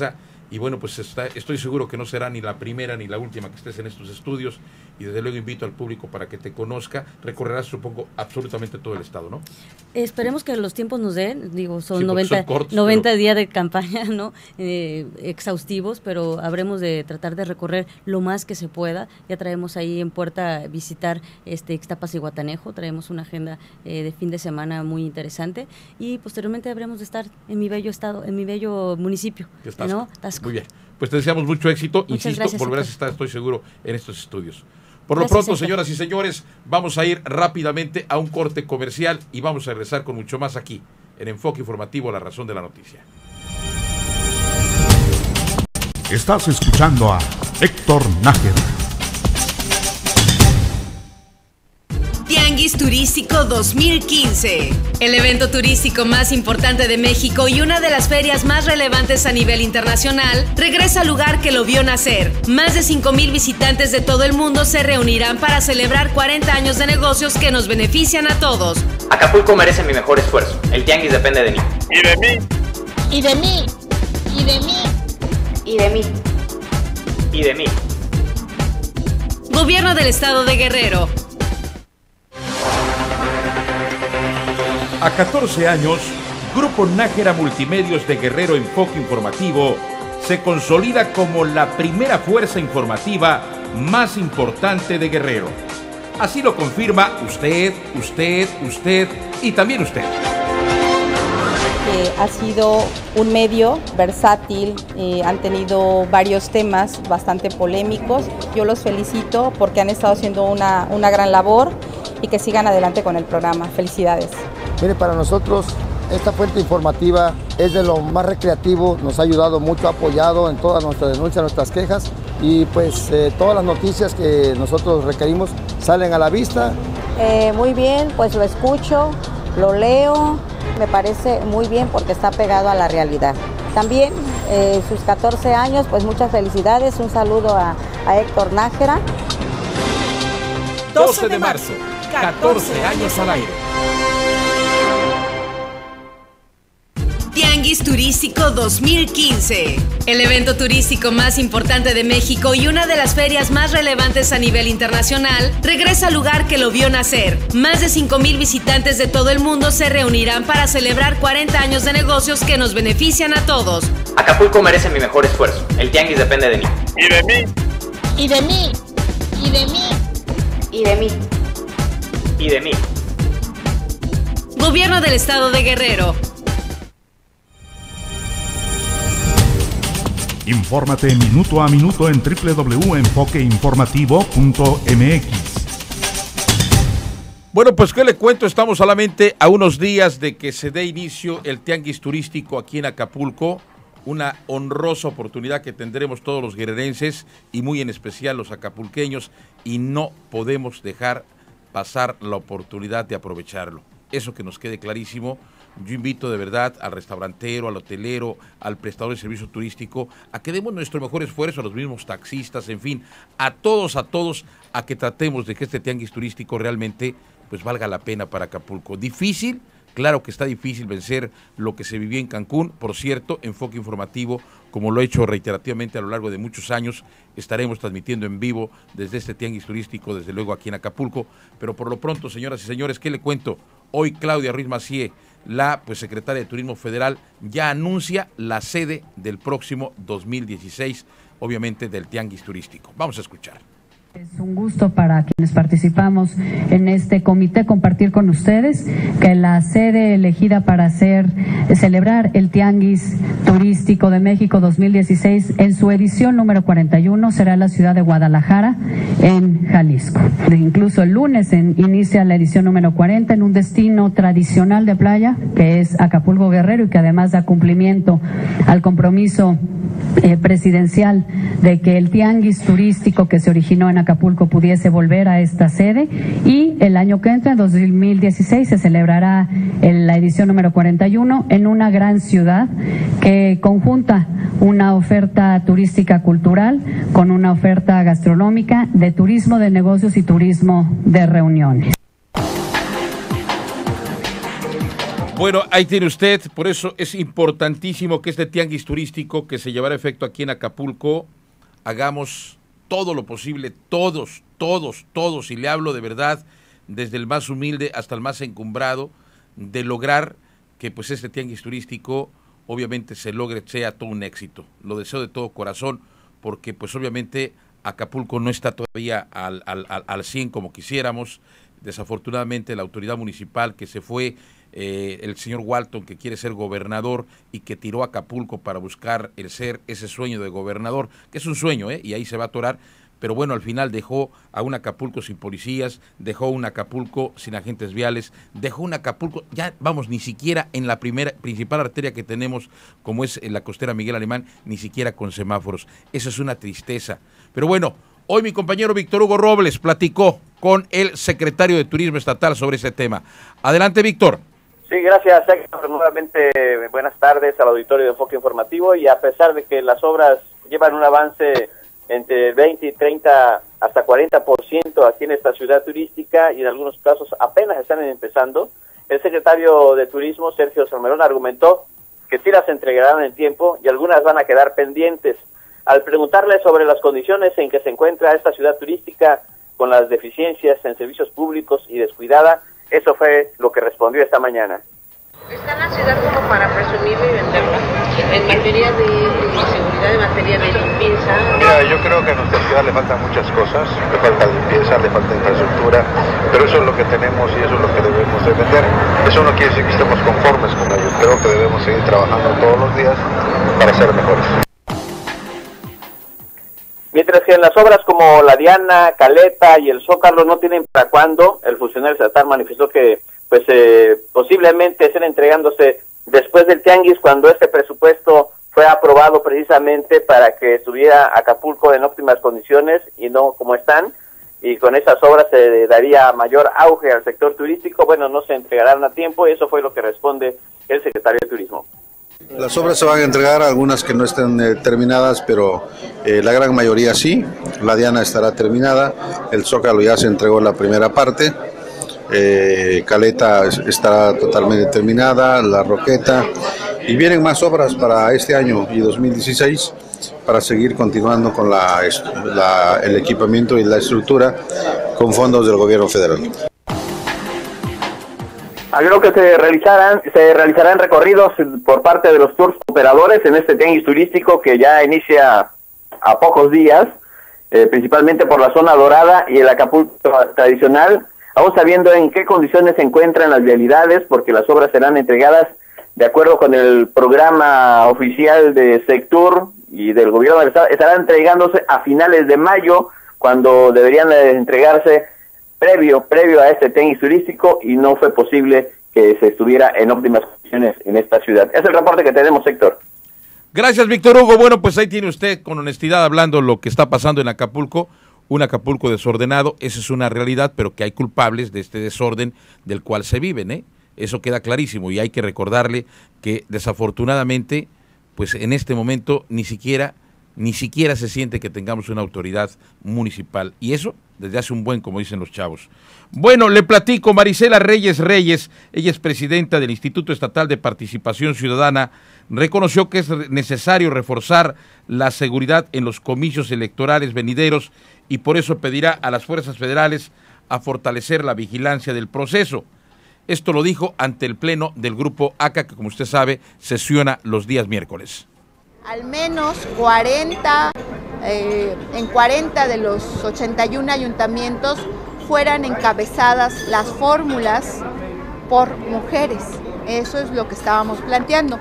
Y bueno, pues está, estoy seguro que no será ni la primera ni la última que estés en estos estudios, y desde luego invito al público para que te conozca. Recorrerás, supongo, absolutamente todo el estado, ¿no? Esperemos que los tiempos nos den, digo, son Sí, noventa, son cortos, noventa pero... días de campaña, ¿no? Eh, exhaustivos, pero habremos de tratar de recorrer lo más que se pueda. Ya traemos ahí en puerta visitar este Ixtapas y Guatanejo, traemos una agenda eh, de fin de semana muy interesante, y posteriormente habremos de estar en mi bello estado, en mi bello municipio, ¿no? Tasco. Muy bien, pues te deseamos mucho éxito. Muchas Insisto, gracias, volverás Héctor. a estar, estoy seguro, en estos estudios. Por lo Gracias, pronto, Héctor. señoras y señores, vamos a ir rápidamente a un corte comercial y vamos a regresar con mucho más aquí, en Enfoque Informativo, La Razón de la Noticia. Estás escuchando a Héctor Nájera. Tianguis Turístico dos mil quince, el evento turístico más importante de México y una de las ferias más relevantes a nivel internacional, regresa al lugar que lo vio nacer. Más de cinco mil visitantes de todo el mundo se reunirán para celebrar cuarenta años de negocios que nos benefician a todos. Acapulco merece mi mejor esfuerzo. El tianguis depende de mí. Y de mí. Y de mí. Y de mí. Y de mí. Y de mí. Gobierno del Estado de Guerrero. A catorce años, Grupo Nájera Multimedios de Guerrero Enfoque Informativo se consolida como la primera fuerza informativa más importante de Guerrero. Así lo confirma usted, usted, usted y también usted. Eh, ha sido un medio versátil, eh, han tenido varios temas bastante polémicos. Yo los felicito porque han estado haciendo una, una gran labor y que sigan adelante con el programa. Felicidades. Mire, para nosotros esta fuente informativa es de lo más recreativo, nos ha ayudado mucho, ha apoyado en todas nuestras denuncias, nuestras quejas, y pues eh, todas las noticias que nosotros requerimos salen a la vista. Eh, muy bien, pues lo escucho, lo leo, me parece muy bien porque está pegado a la realidad. También eh, sus catorce años, pues muchas felicidades, un saludo a, a Héctor Nájera. doce de marzo, catorce años al aire. Tianguis Turístico dos mil quince, el evento turístico más importante de México y una de las ferias más relevantes a nivel internacional, regresa al lugar que lo vio nacer. Más de cinco mil visitantes de todo el mundo se reunirán para celebrar cuarenta años de negocios que nos benefician a todos. Acapulco merece mi mejor esfuerzo. El tianguis depende de mí. Y de mí. Y de mí. Y de mí. Y de mí. Y de mí. Gobierno del Estado de Guerrero. Infórmate minuto a minuto en doble u doble u doble u punto enfoque informativo punto m x. Bueno, pues qué le cuento, estamos solamente a unos días de que se dé inicio el tianguis turístico aquí en Acapulco, una honrosa oportunidad que tendremos todos los guerrerenses y muy en especial los acapulqueños, y no podemos dejar pasar la oportunidad de aprovecharlo. Eso que nos quede clarísimo. Yo invito de verdad al restaurantero, al hotelero, al prestador de servicio turístico, a que demos nuestro mejor esfuerzo, a los mismos taxistas, en fin, a todos, a todos, a que tratemos de que este tianguis turístico realmente pues valga la pena para Acapulco. Difícil, claro que está difícil vencer lo que se vivió en Cancún. Por cierto, Enfoque Informativo, como lo he hecho reiterativamente a lo largo de muchos años, estaremos transmitiendo en vivo desde este tianguis turístico, desde luego aquí en Acapulco. Pero por lo pronto, señoras y señores, ¿qué le cuento? Hoy Claudia Ruiz Massieu, la pues, secretaria de Turismo Federal, ya anuncia la sede del próximo dos mil dieciséis, obviamente del tianguis turístico. Vamos a escuchar. Es un gusto para quienes participamos en este comité compartir con ustedes que la sede elegida para hacer celebrar el Tianguis Turístico de México dos mil dieciséis en su edición número cuarenta y uno será la ciudad de Guadalajara, en Jalisco. Incluso el lunes en, inicia la edición número cuarenta en un destino tradicional de playa que es Acapulco Guerrero, y que además da cumplimiento al compromiso eh, presidencial de que el Tianguis Turístico que se originó en Acapulco pudiese volver a esta sede, y el año que entra, en dos mil dieciséis, se celebrará en la edición número cuarenta y uno en una gran ciudad que conjunta una oferta turística cultural con una oferta gastronómica, de turismo de negocios y turismo de reuniones. Bueno, ahí tiene usted, por eso es importantísimo que este tianguis turístico que se llevará a efecto aquí en Acapulco, hagamos todo lo posible, todos, todos, todos, y le hablo de verdad, desde el más humilde hasta el más encumbrado, de lograr que pues este tianguis turístico obviamente se logre, sea todo un éxito. Lo deseo de todo corazón, porque pues obviamente Acapulco no está todavía al, al, al, al cien como quisiéramos. Desafortunadamente la autoridad municipal que se fue, eh, el señor Walton, que quiere ser gobernador y que tiró a Acapulco para buscar el ser ese sueño de gobernador, que es un sueño, ¿eh? Y ahí se va a atorar, pero bueno, al final dejó a un Acapulco sin policías, dejó un Acapulco sin agentes viales, dejó un Acapulco, ya vamos, ni siquiera en la primera principal arteria que tenemos, como es en la costera Miguel Alemán, ni siquiera con semáforos. Eso es una tristeza. Pero bueno, hoy mi compañero Víctor Hugo Robles platicó con el secretario de Turismo Estatal sobre ese tema. Adelante, Víctor. Sí, gracias, Héctor. Nuevamente, buenas tardes al auditorio de Enfoque Informativo, y a pesar de que las obras llevan un avance entre veinte y treinta hasta cuarenta por ciento aquí en esta ciudad turística, y en algunos casos apenas están empezando, el secretario de Turismo, Sergio Salmerón, argumentó que sí las entregarán en tiempo y algunas van a quedar pendientes. Al preguntarle sobre las condiciones en que se encuentra esta ciudad turística con las deficiencias en servicios públicos y descuidada, eso fue lo que respondió esta mañana. ¿Está en la ciudad como para presumirlo y venderlo? En materia de, de seguridad, en materia de limpieza. Mira, yo creo que a nuestra ciudad le faltan muchas cosas, le falta limpieza, le falta infraestructura, pero eso es lo que tenemos y eso es lo que debemos de vender. Eso no quiere decir que estemos conformes con ello, creo que debemos seguir trabajando todos los días para ser mejores. Mientras que en las obras como la Diana, Caleta y el Zócalo no tienen para cuándo, el funcionario estatal manifestó que pues eh, posiblemente estén entregándose después del tianguis, cuando este presupuesto fue aprobado precisamente para que estuviera Acapulco en óptimas condiciones y no como están, y con esas obras se daría mayor auge al sector turístico. Bueno, no se entregarán a tiempo, y eso fue lo que responde el secretario de Turismo. Las obras se van a entregar, algunas que no estén eh, terminadas, pero eh, la gran mayoría sí. La Diana estará terminada, el Zócalo ya se entregó la primera parte, eh, Caleta estará totalmente terminada, la Roqueta, y vienen más obras para este año y dos mil dieciséis para seguir continuando con la, la, el equipamiento y la estructura con fondos del gobierno federal. Agregó que se realizarán, se realizarán recorridos por parte de los tours operadores en este tianguis turístico que ya inicia a pocos días, eh, principalmente por la zona dorada y el Acapulco tradicional, aún sabiendo en qué condiciones se encuentran las vialidades, porque las obras serán entregadas de acuerdo con el programa oficial de Sectur y del gobierno del estado, estarán entregándose a finales de mayo, cuando deberían de entregarse previo previo a este tianguis turístico, y no fue posible que se estuviera en óptimas condiciones en esta ciudad. Es el reporte que tenemos, Héctor. Gracias, Víctor Hugo. Bueno, pues ahí tiene usted con honestidad hablando lo que está pasando en Acapulco, un Acapulco desordenado. Esa es una realidad, pero que hay culpables de este desorden del cual se viven, ¿eh? Eso queda clarísimo, y hay que recordarle que desafortunadamente, pues en este momento ni siquiera ni siquiera se siente que tengamos una autoridad municipal, y eso desde hace un buen, como dicen los chavos. Bueno, le platico, Marisela Reyes Reyes, ella es presidenta del Instituto Estatal de Participación Ciudadana, reconoció que es necesario reforzar la seguridad en los comicios electorales venideros, y por eso pedirá a las fuerzas federales a fortalecer la vigilancia del proceso. Esto lo dijo ante el pleno del Grupo A C A, que como usted sabe, sesiona los días miércoles. Al menos cuarenta, eh, en cuarenta de los ochenta y uno ayuntamientos fueran encabezadas las fórmulas por mujeres. Eso es lo que estábamos planteando.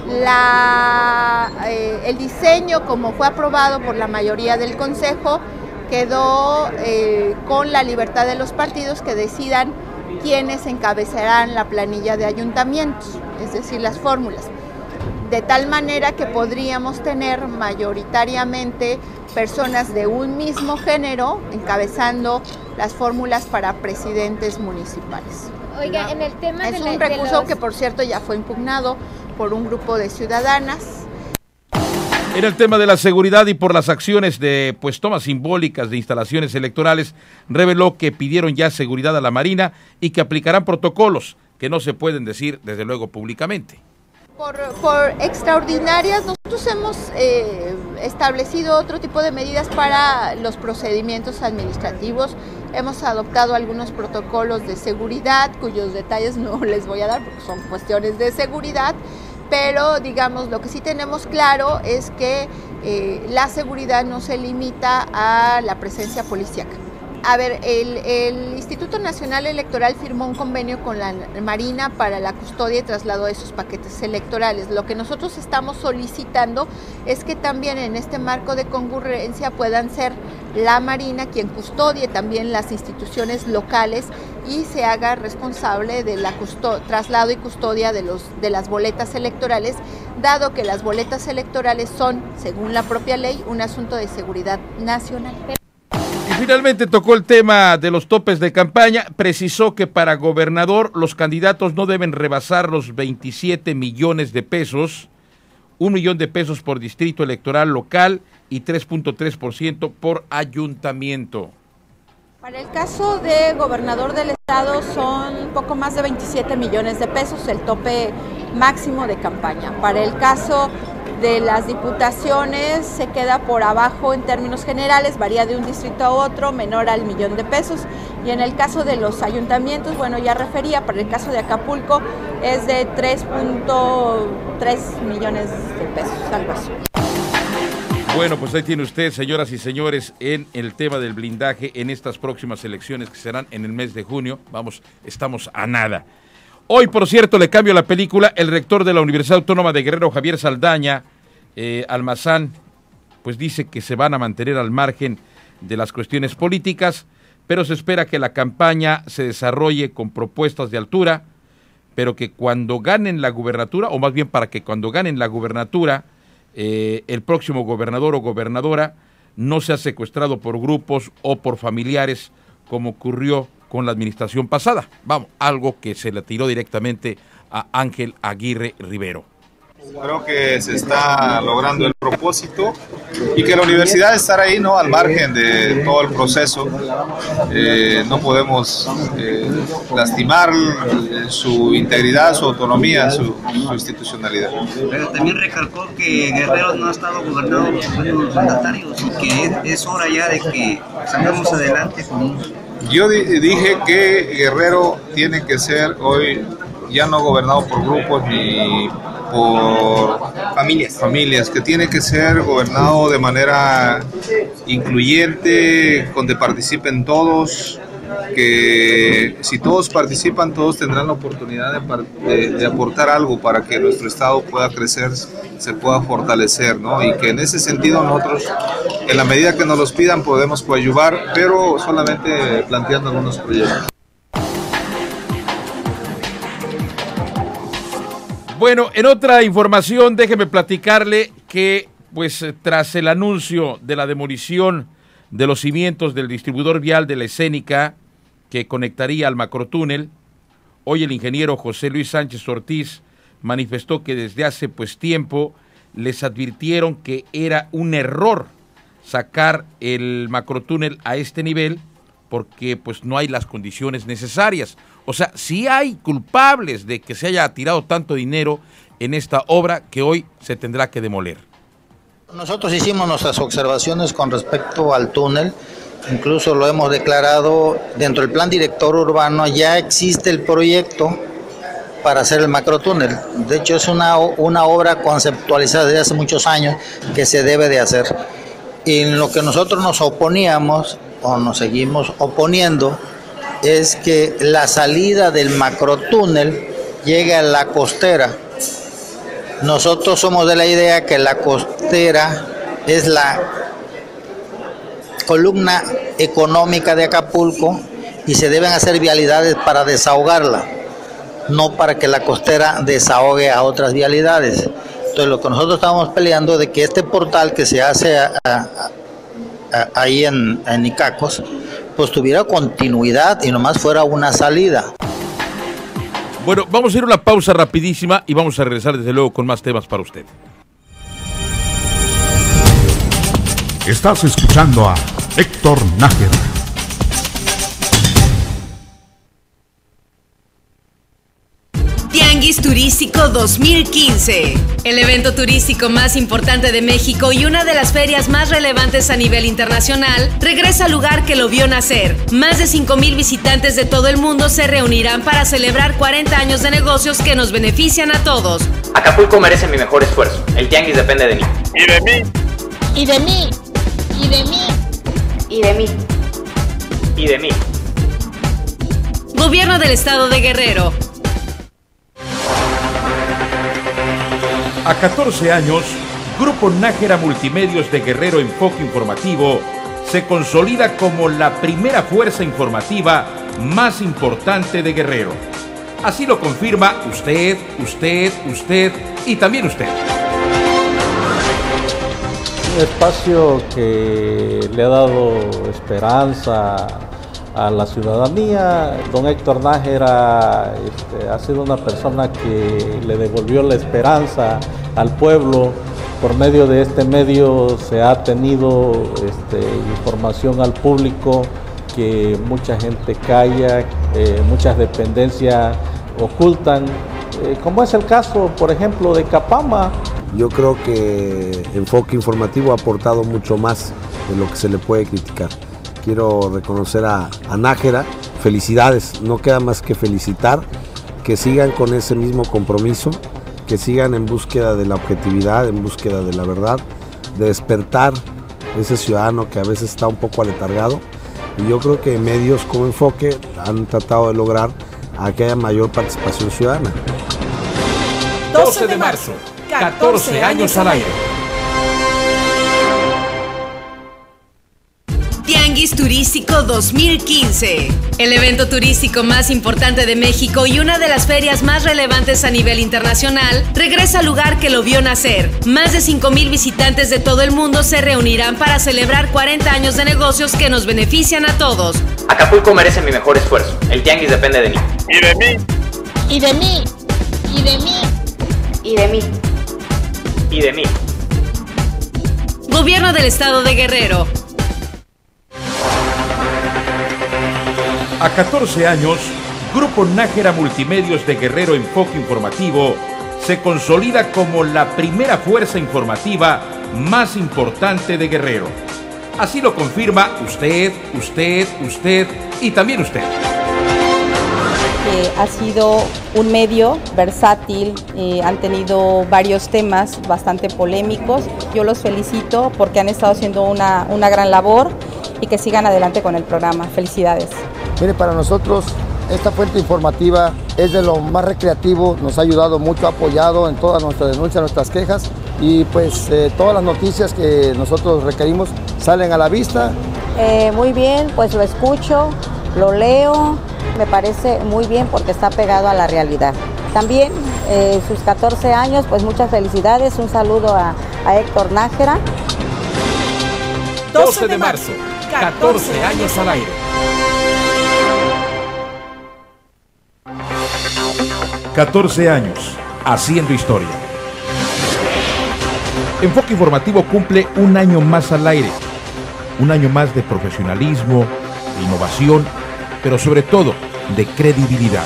La, eh, el diseño, como fue aprobado por la mayoría del Consejo, quedó eh, con la libertad de los partidos que decidan quiénes encabezarán la planilla de ayuntamientos, es decir, las fórmulas. De tal manera que podríamos tener mayoritariamente personas de un mismo género encabezando las fórmulas para presidentes municipales. Oiga, en el tema es de un la, recurso de los... que, por cierto, ya fue impugnado por un grupo de ciudadanas. En el tema de la seguridad y por las acciones de pues tomas simbólicas de instalaciones electorales, reveló que pidieron ya seguridad a la Marina y que aplicarán protocolos que no se pueden decir desde luego públicamente. Por, por extraordinarias, nosotros hemos eh, establecido otro tipo de medidas para los procedimientos administrativos. Hemos adoptado algunos protocolos de seguridad, cuyos detalles no les voy a dar porque son cuestiones de seguridad, pero digamos lo que sí tenemos claro es que eh, la seguridad no se limita a la presencia policíaca. A ver, el, el Instituto Nacional Electoral firmó un convenio con la Marina para la custodia y traslado de esos paquetes electorales. Lo que nosotros estamos solicitando es que también en este marco de congruencia puedan ser la Marina quien custodie también las instituciones locales y se haga responsable de la traslado y custodia de, los, de las boletas electorales, dado que las boletas electorales son, según la propia ley, un asunto de seguridad nacional. Finalmente tocó el tema de los topes de campaña, precisó que para gobernador los candidatos no deben rebasar los veintisiete millones de pesos, un millón de pesos por distrito electoral local y tres punto tres por ciento por ayuntamiento. Para el caso de gobernador del estado son poco más de veintisiete millones de pesos, el tope máximo de campaña. Para el caso de las diputaciones se queda por abajo en términos generales, varía de un distrito a otro, menor al millón de pesos. Y en el caso de los ayuntamientos, bueno, ya refería, para el caso de Acapulco es de tres punto tres millones de pesos, algo así. Bueno, pues ahí tiene usted, señoras y señores, en el tema del blindaje en estas próximas elecciones que serán en el mes de junio. Vamos, estamos a nada. Hoy, por cierto, le cambio la película. El rector de la Universidad Autónoma de Guerrero, Javier Saldaña eh, Almazán, pues dice que se van a mantener al margen de las cuestiones políticas, pero se espera que la campaña se desarrolle con propuestas de altura, pero que cuando ganen la gubernatura, o más bien para que cuando ganen la gubernatura, eh, el próximo gobernador o gobernadora no sea secuestrado por grupos o por familiares, como ocurrió con la administración pasada. Vamos, algo que se le tiró directamente a Ángel Aguirre Rivero. Creo que se está logrando el propósito y que la universidad estará ahí, ¿no?, al margen de todo el proceso. Eh, no podemos eh, lastimar su integridad, su autonomía, su, su institucionalidad. Pero también recalcó que Guerrero no ha estado gobernado por buenos mandatarios y que es, es hora ya de que salgamos adelante con... Yo di dije que Guerrero tiene que ser hoy ya no gobernado por grupos ni por familias, familias, que tiene que ser gobernado de manera incluyente, donde participen todos, que si todos participan, todos tendrán la oportunidad de, de, de aportar algo para que nuestro estado pueda crecer, se pueda fortalecer, ¿no? Y que en ese sentido nosotros, en la medida que nos los pidan, podemos coadyuvar, pero solamente planteando algunos proyectos. Bueno, en otra información, déjeme platicarle que, pues, tras el anuncio de la demolición de los cimientos del distribuidor vial de la Escénica que conectaría al macrotúnel, hoy el ingeniero José Luis Sánchez Ortiz manifestó que desde hace pues tiempo les advirtieron que era un error sacar el macrotúnel a este nivel porque pues no hay las condiciones necesarias. O sea, sí hay culpables de que se haya tirado tanto dinero en esta obra que hoy se tendrá que demoler. Nosotros hicimos nuestras observaciones con respecto al túnel, incluso lo hemos declarado dentro del plan director urbano, ya existe el proyecto para hacer el macrotúnel. De hecho es una, una obra conceptualizada desde hace muchos años que se debe de hacer. Y en lo que nosotros nos oponíamos, o nos seguimos oponiendo, es que la salida del macrotúnel llegue a la costera. Nosotros somos de la idea que la costera es la columna económica de Acapulco y se deben hacer vialidades para desahogarla, no para que la costera desahogue a otras vialidades. Entonces lo que nosotros estamos peleando es de que este portal que se hace a, a, a, ahí en, en Icacos, pues tuviera continuidad y nomás fuera una salida. Bueno, vamos a ir a una pausa rapidísima y vamos a regresar desde luego con más temas para usted. Estás escuchando a Héctor Nájera. Tianguis Turístico dos mil quince, el evento turístico más importante de México y una de las ferias más relevantes a nivel internacional, regresa al lugar que lo vio nacer. Más de cinco mil visitantes de todo el mundo se reunirán para celebrar cuarenta años de negocios que nos benefician a todos. Acapulco merece mi mejor esfuerzo. El tianguis depende de mí. Y de mí. Y de mí. Y de mí. Y de mí. Y de mí. Gobierno del Estado de Guerrero. A catorce años, Grupo Nájera Multimedios de Guerrero Enfoque Informativo se consolida como la primera fuerza informativa más importante de Guerrero. Así lo confirma usted, usted, usted y también usted. Un espacio que le ha dado esperanza a la ciudadanía. Don Héctor Nájera este, ha sido una persona que le devolvió la esperanza al pueblo. Por medio de este medio se ha tenido este, información al público que mucha gente calla, eh, muchas dependencias ocultan, eh, como es el caso, por ejemplo, de Capama. Yo creo que Enfoque Informativo ha aportado mucho más de lo que se le puede criticar. Quiero reconocer a, a Nájera, felicidades, no queda más que felicitar, que sigan con ese mismo compromiso, que sigan en búsqueda de la objetividad, en búsqueda de la verdad, de despertar ese ciudadano que a veces está un poco aletargado. Y yo creo que medios como Enfoque han tratado de lograr a que haya mayor participación ciudadana. doce de marzo, catorce años al aire. Tianguis Turístico dos mil quince, el evento turístico más importante de México y una de las ferias más relevantes a nivel internacional, regresa al lugar que lo vio nacer. Más de cinco mil visitantes de todo el mundo se reunirán para celebrar cuarenta años de negocios que nos benefician a todos. Acapulco merece mi mejor esfuerzo. El tianguis depende de mí. Y de mí. Y de mí. Y de mí. Y de mí. Y de mí. Gobierno del Estado de Guerrero. A catorce años, Grupo Nájera Multimedios de Guerrero Enfoque Informativo se consolida como la primera fuerza informativa más importante de Guerrero. Así lo confirma usted, usted, usted y también usted. Que ha sido un medio versátil, eh, han tenido varios temas bastante polémicos. Yo los felicito porque han estado haciendo una, una gran labor y que sigan adelante con el programa. Felicidades. Mire, para nosotros esta fuente informativa es de lo más recreativo, nos ha ayudado mucho, ha apoyado en todas nuestras denuncias, nuestras quejas y pues eh, todas las noticias que nosotros requerimos salen a la vista. Eh, muy bien, pues lo escucho, lo leo, me parece muy bien porque está pegado a la realidad. También eh, sus catorce años, pues muchas felicidades, un saludo a, a Héctor Nájera. doce de marzo, catorce años al aire. catorce años, haciendo historia. Enfoque Informativo cumple un año más al aire. Un año más de profesionalismo, de innovación, pero sobre todo de credibilidad.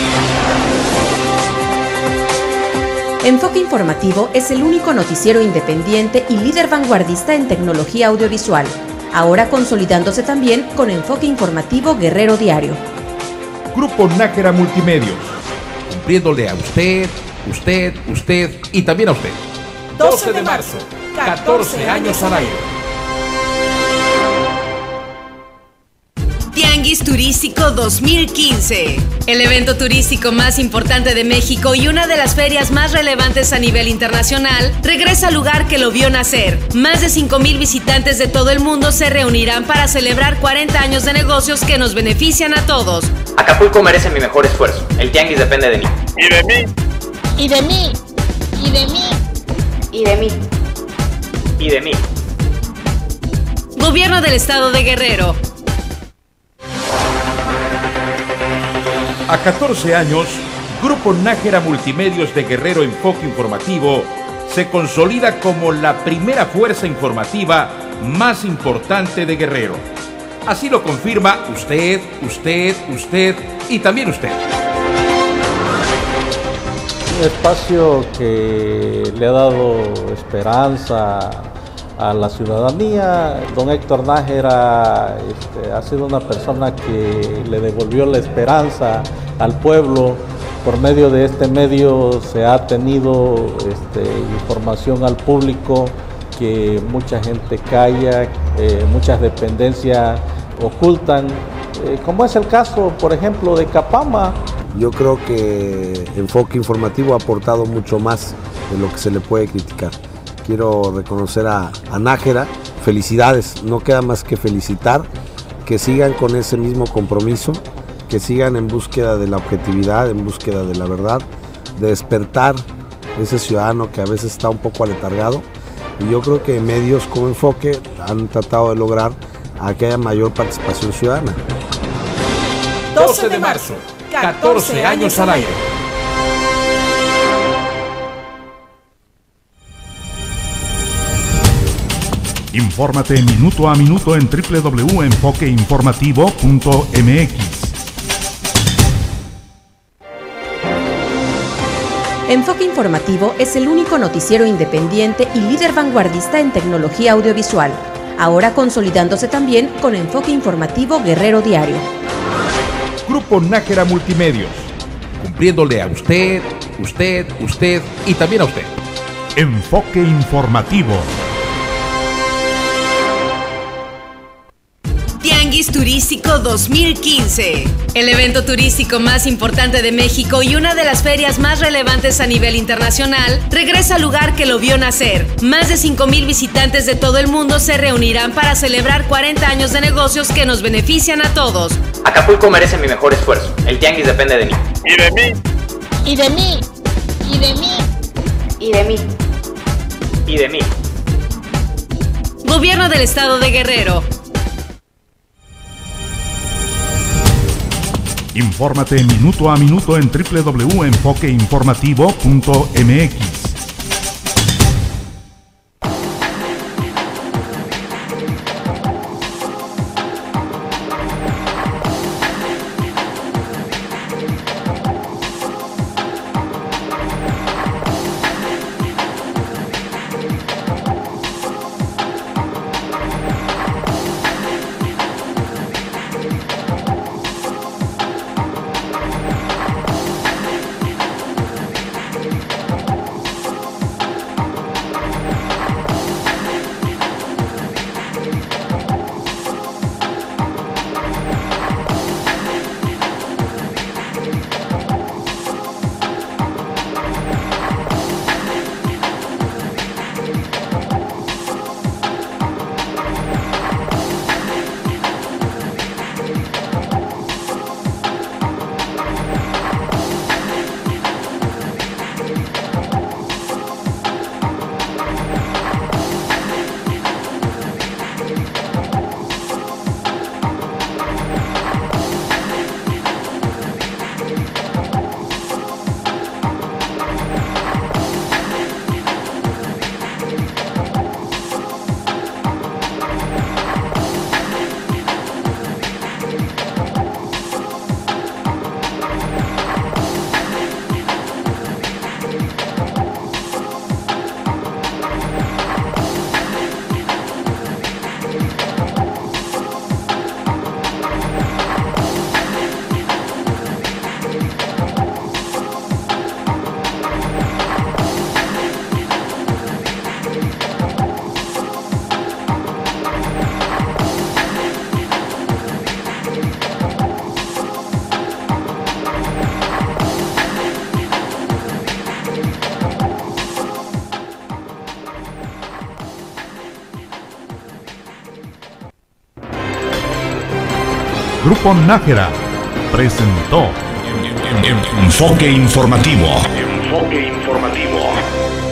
Enfoque Informativo es el único noticiero independiente y líder vanguardista en tecnología audiovisual, ahora consolidándose también con Enfoque Informativo Guerrero Diario. Grupo Nájera Multimedios, cumpliéndole a usted, usted, usted y también a usted. doce de marzo, catorce años al aire. Tianguis Turístico dos mil quince, el evento turístico más importante de México y una de las ferias más relevantes a nivel internacional, regresa al lugar que lo vio nacer. Más de cinco mil visitantes de todo el mundo se reunirán para celebrar cuarenta años de negocios que nos benefician a todos. Acapulco merece mi mejor esfuerzo. El tianguis depende de mí. Y de mí. Y de mí. Y de mí. Y de mí. Y de mí. Gobierno del Estado de Guerrero. A catorce años, Grupo Nájera Multimedios de Guerrero Enfoque Informativo se consolida como la primera fuerza informativa más importante de Guerrero. Así lo confirma usted, usted, usted y también usted. un espacio que le ha dado esperanza a la ciudadanía. Don Héctor Nájera este, ha sido una persona que le devolvió la esperanza al pueblo. Por medio de este medio se ha tenido este, información al público que mucha gente calla, eh, muchas dependencias ocultan, eh, como es el caso, por ejemplo, de Capama. Yo creo que Enfoque Informativo ha aportado mucho más de lo que se le puede criticar. Quiero reconocer a, a Nájera, felicidades, no queda más que felicitar, que sigan con ese mismo compromiso, que sigan en búsqueda de la objetividad, en búsqueda de la verdad, de despertar ese ciudadano que a veces está un poco aletargado. Y yo creo que medios como Enfoque han tratado de lograr a que haya mayor participación ciudadana. doce de marzo, catorce años al aire. Infórmate minuto a minuto en doble u doble u doble u punto enfoque informativo punto m x. Enfoque Informativo es el único noticiero independiente y líder vanguardista en tecnología audiovisual, ahora consolidándose también con Enfoque Informativo Guerrero Diario. Grupo Nájera Multimedios, cumpliéndole a usted, usted, usted y también a usted. Enfoque Informativo. Tianguis Turístico dos mil quince. El evento turístico más importante de México y una de las ferias más relevantes a nivel internacional regresa al lugar que lo vio nacer. Más de cinco mil visitantes de todo el mundo se reunirán para celebrar cuarenta años de negocios que nos benefician a todos. Acapulco merece mi mejor esfuerzo. El tianguis depende de mí. Y de mí. Y de mí. Y de mí. Y de mí. Y de mí. Gobierno del Estado de Guerrero. Infórmate minuto a minuto en doble u doble u doble u punto enfoque informativo punto m x. Grupo Nájera presentó Enfoque Informativo. Enfoque Informativo.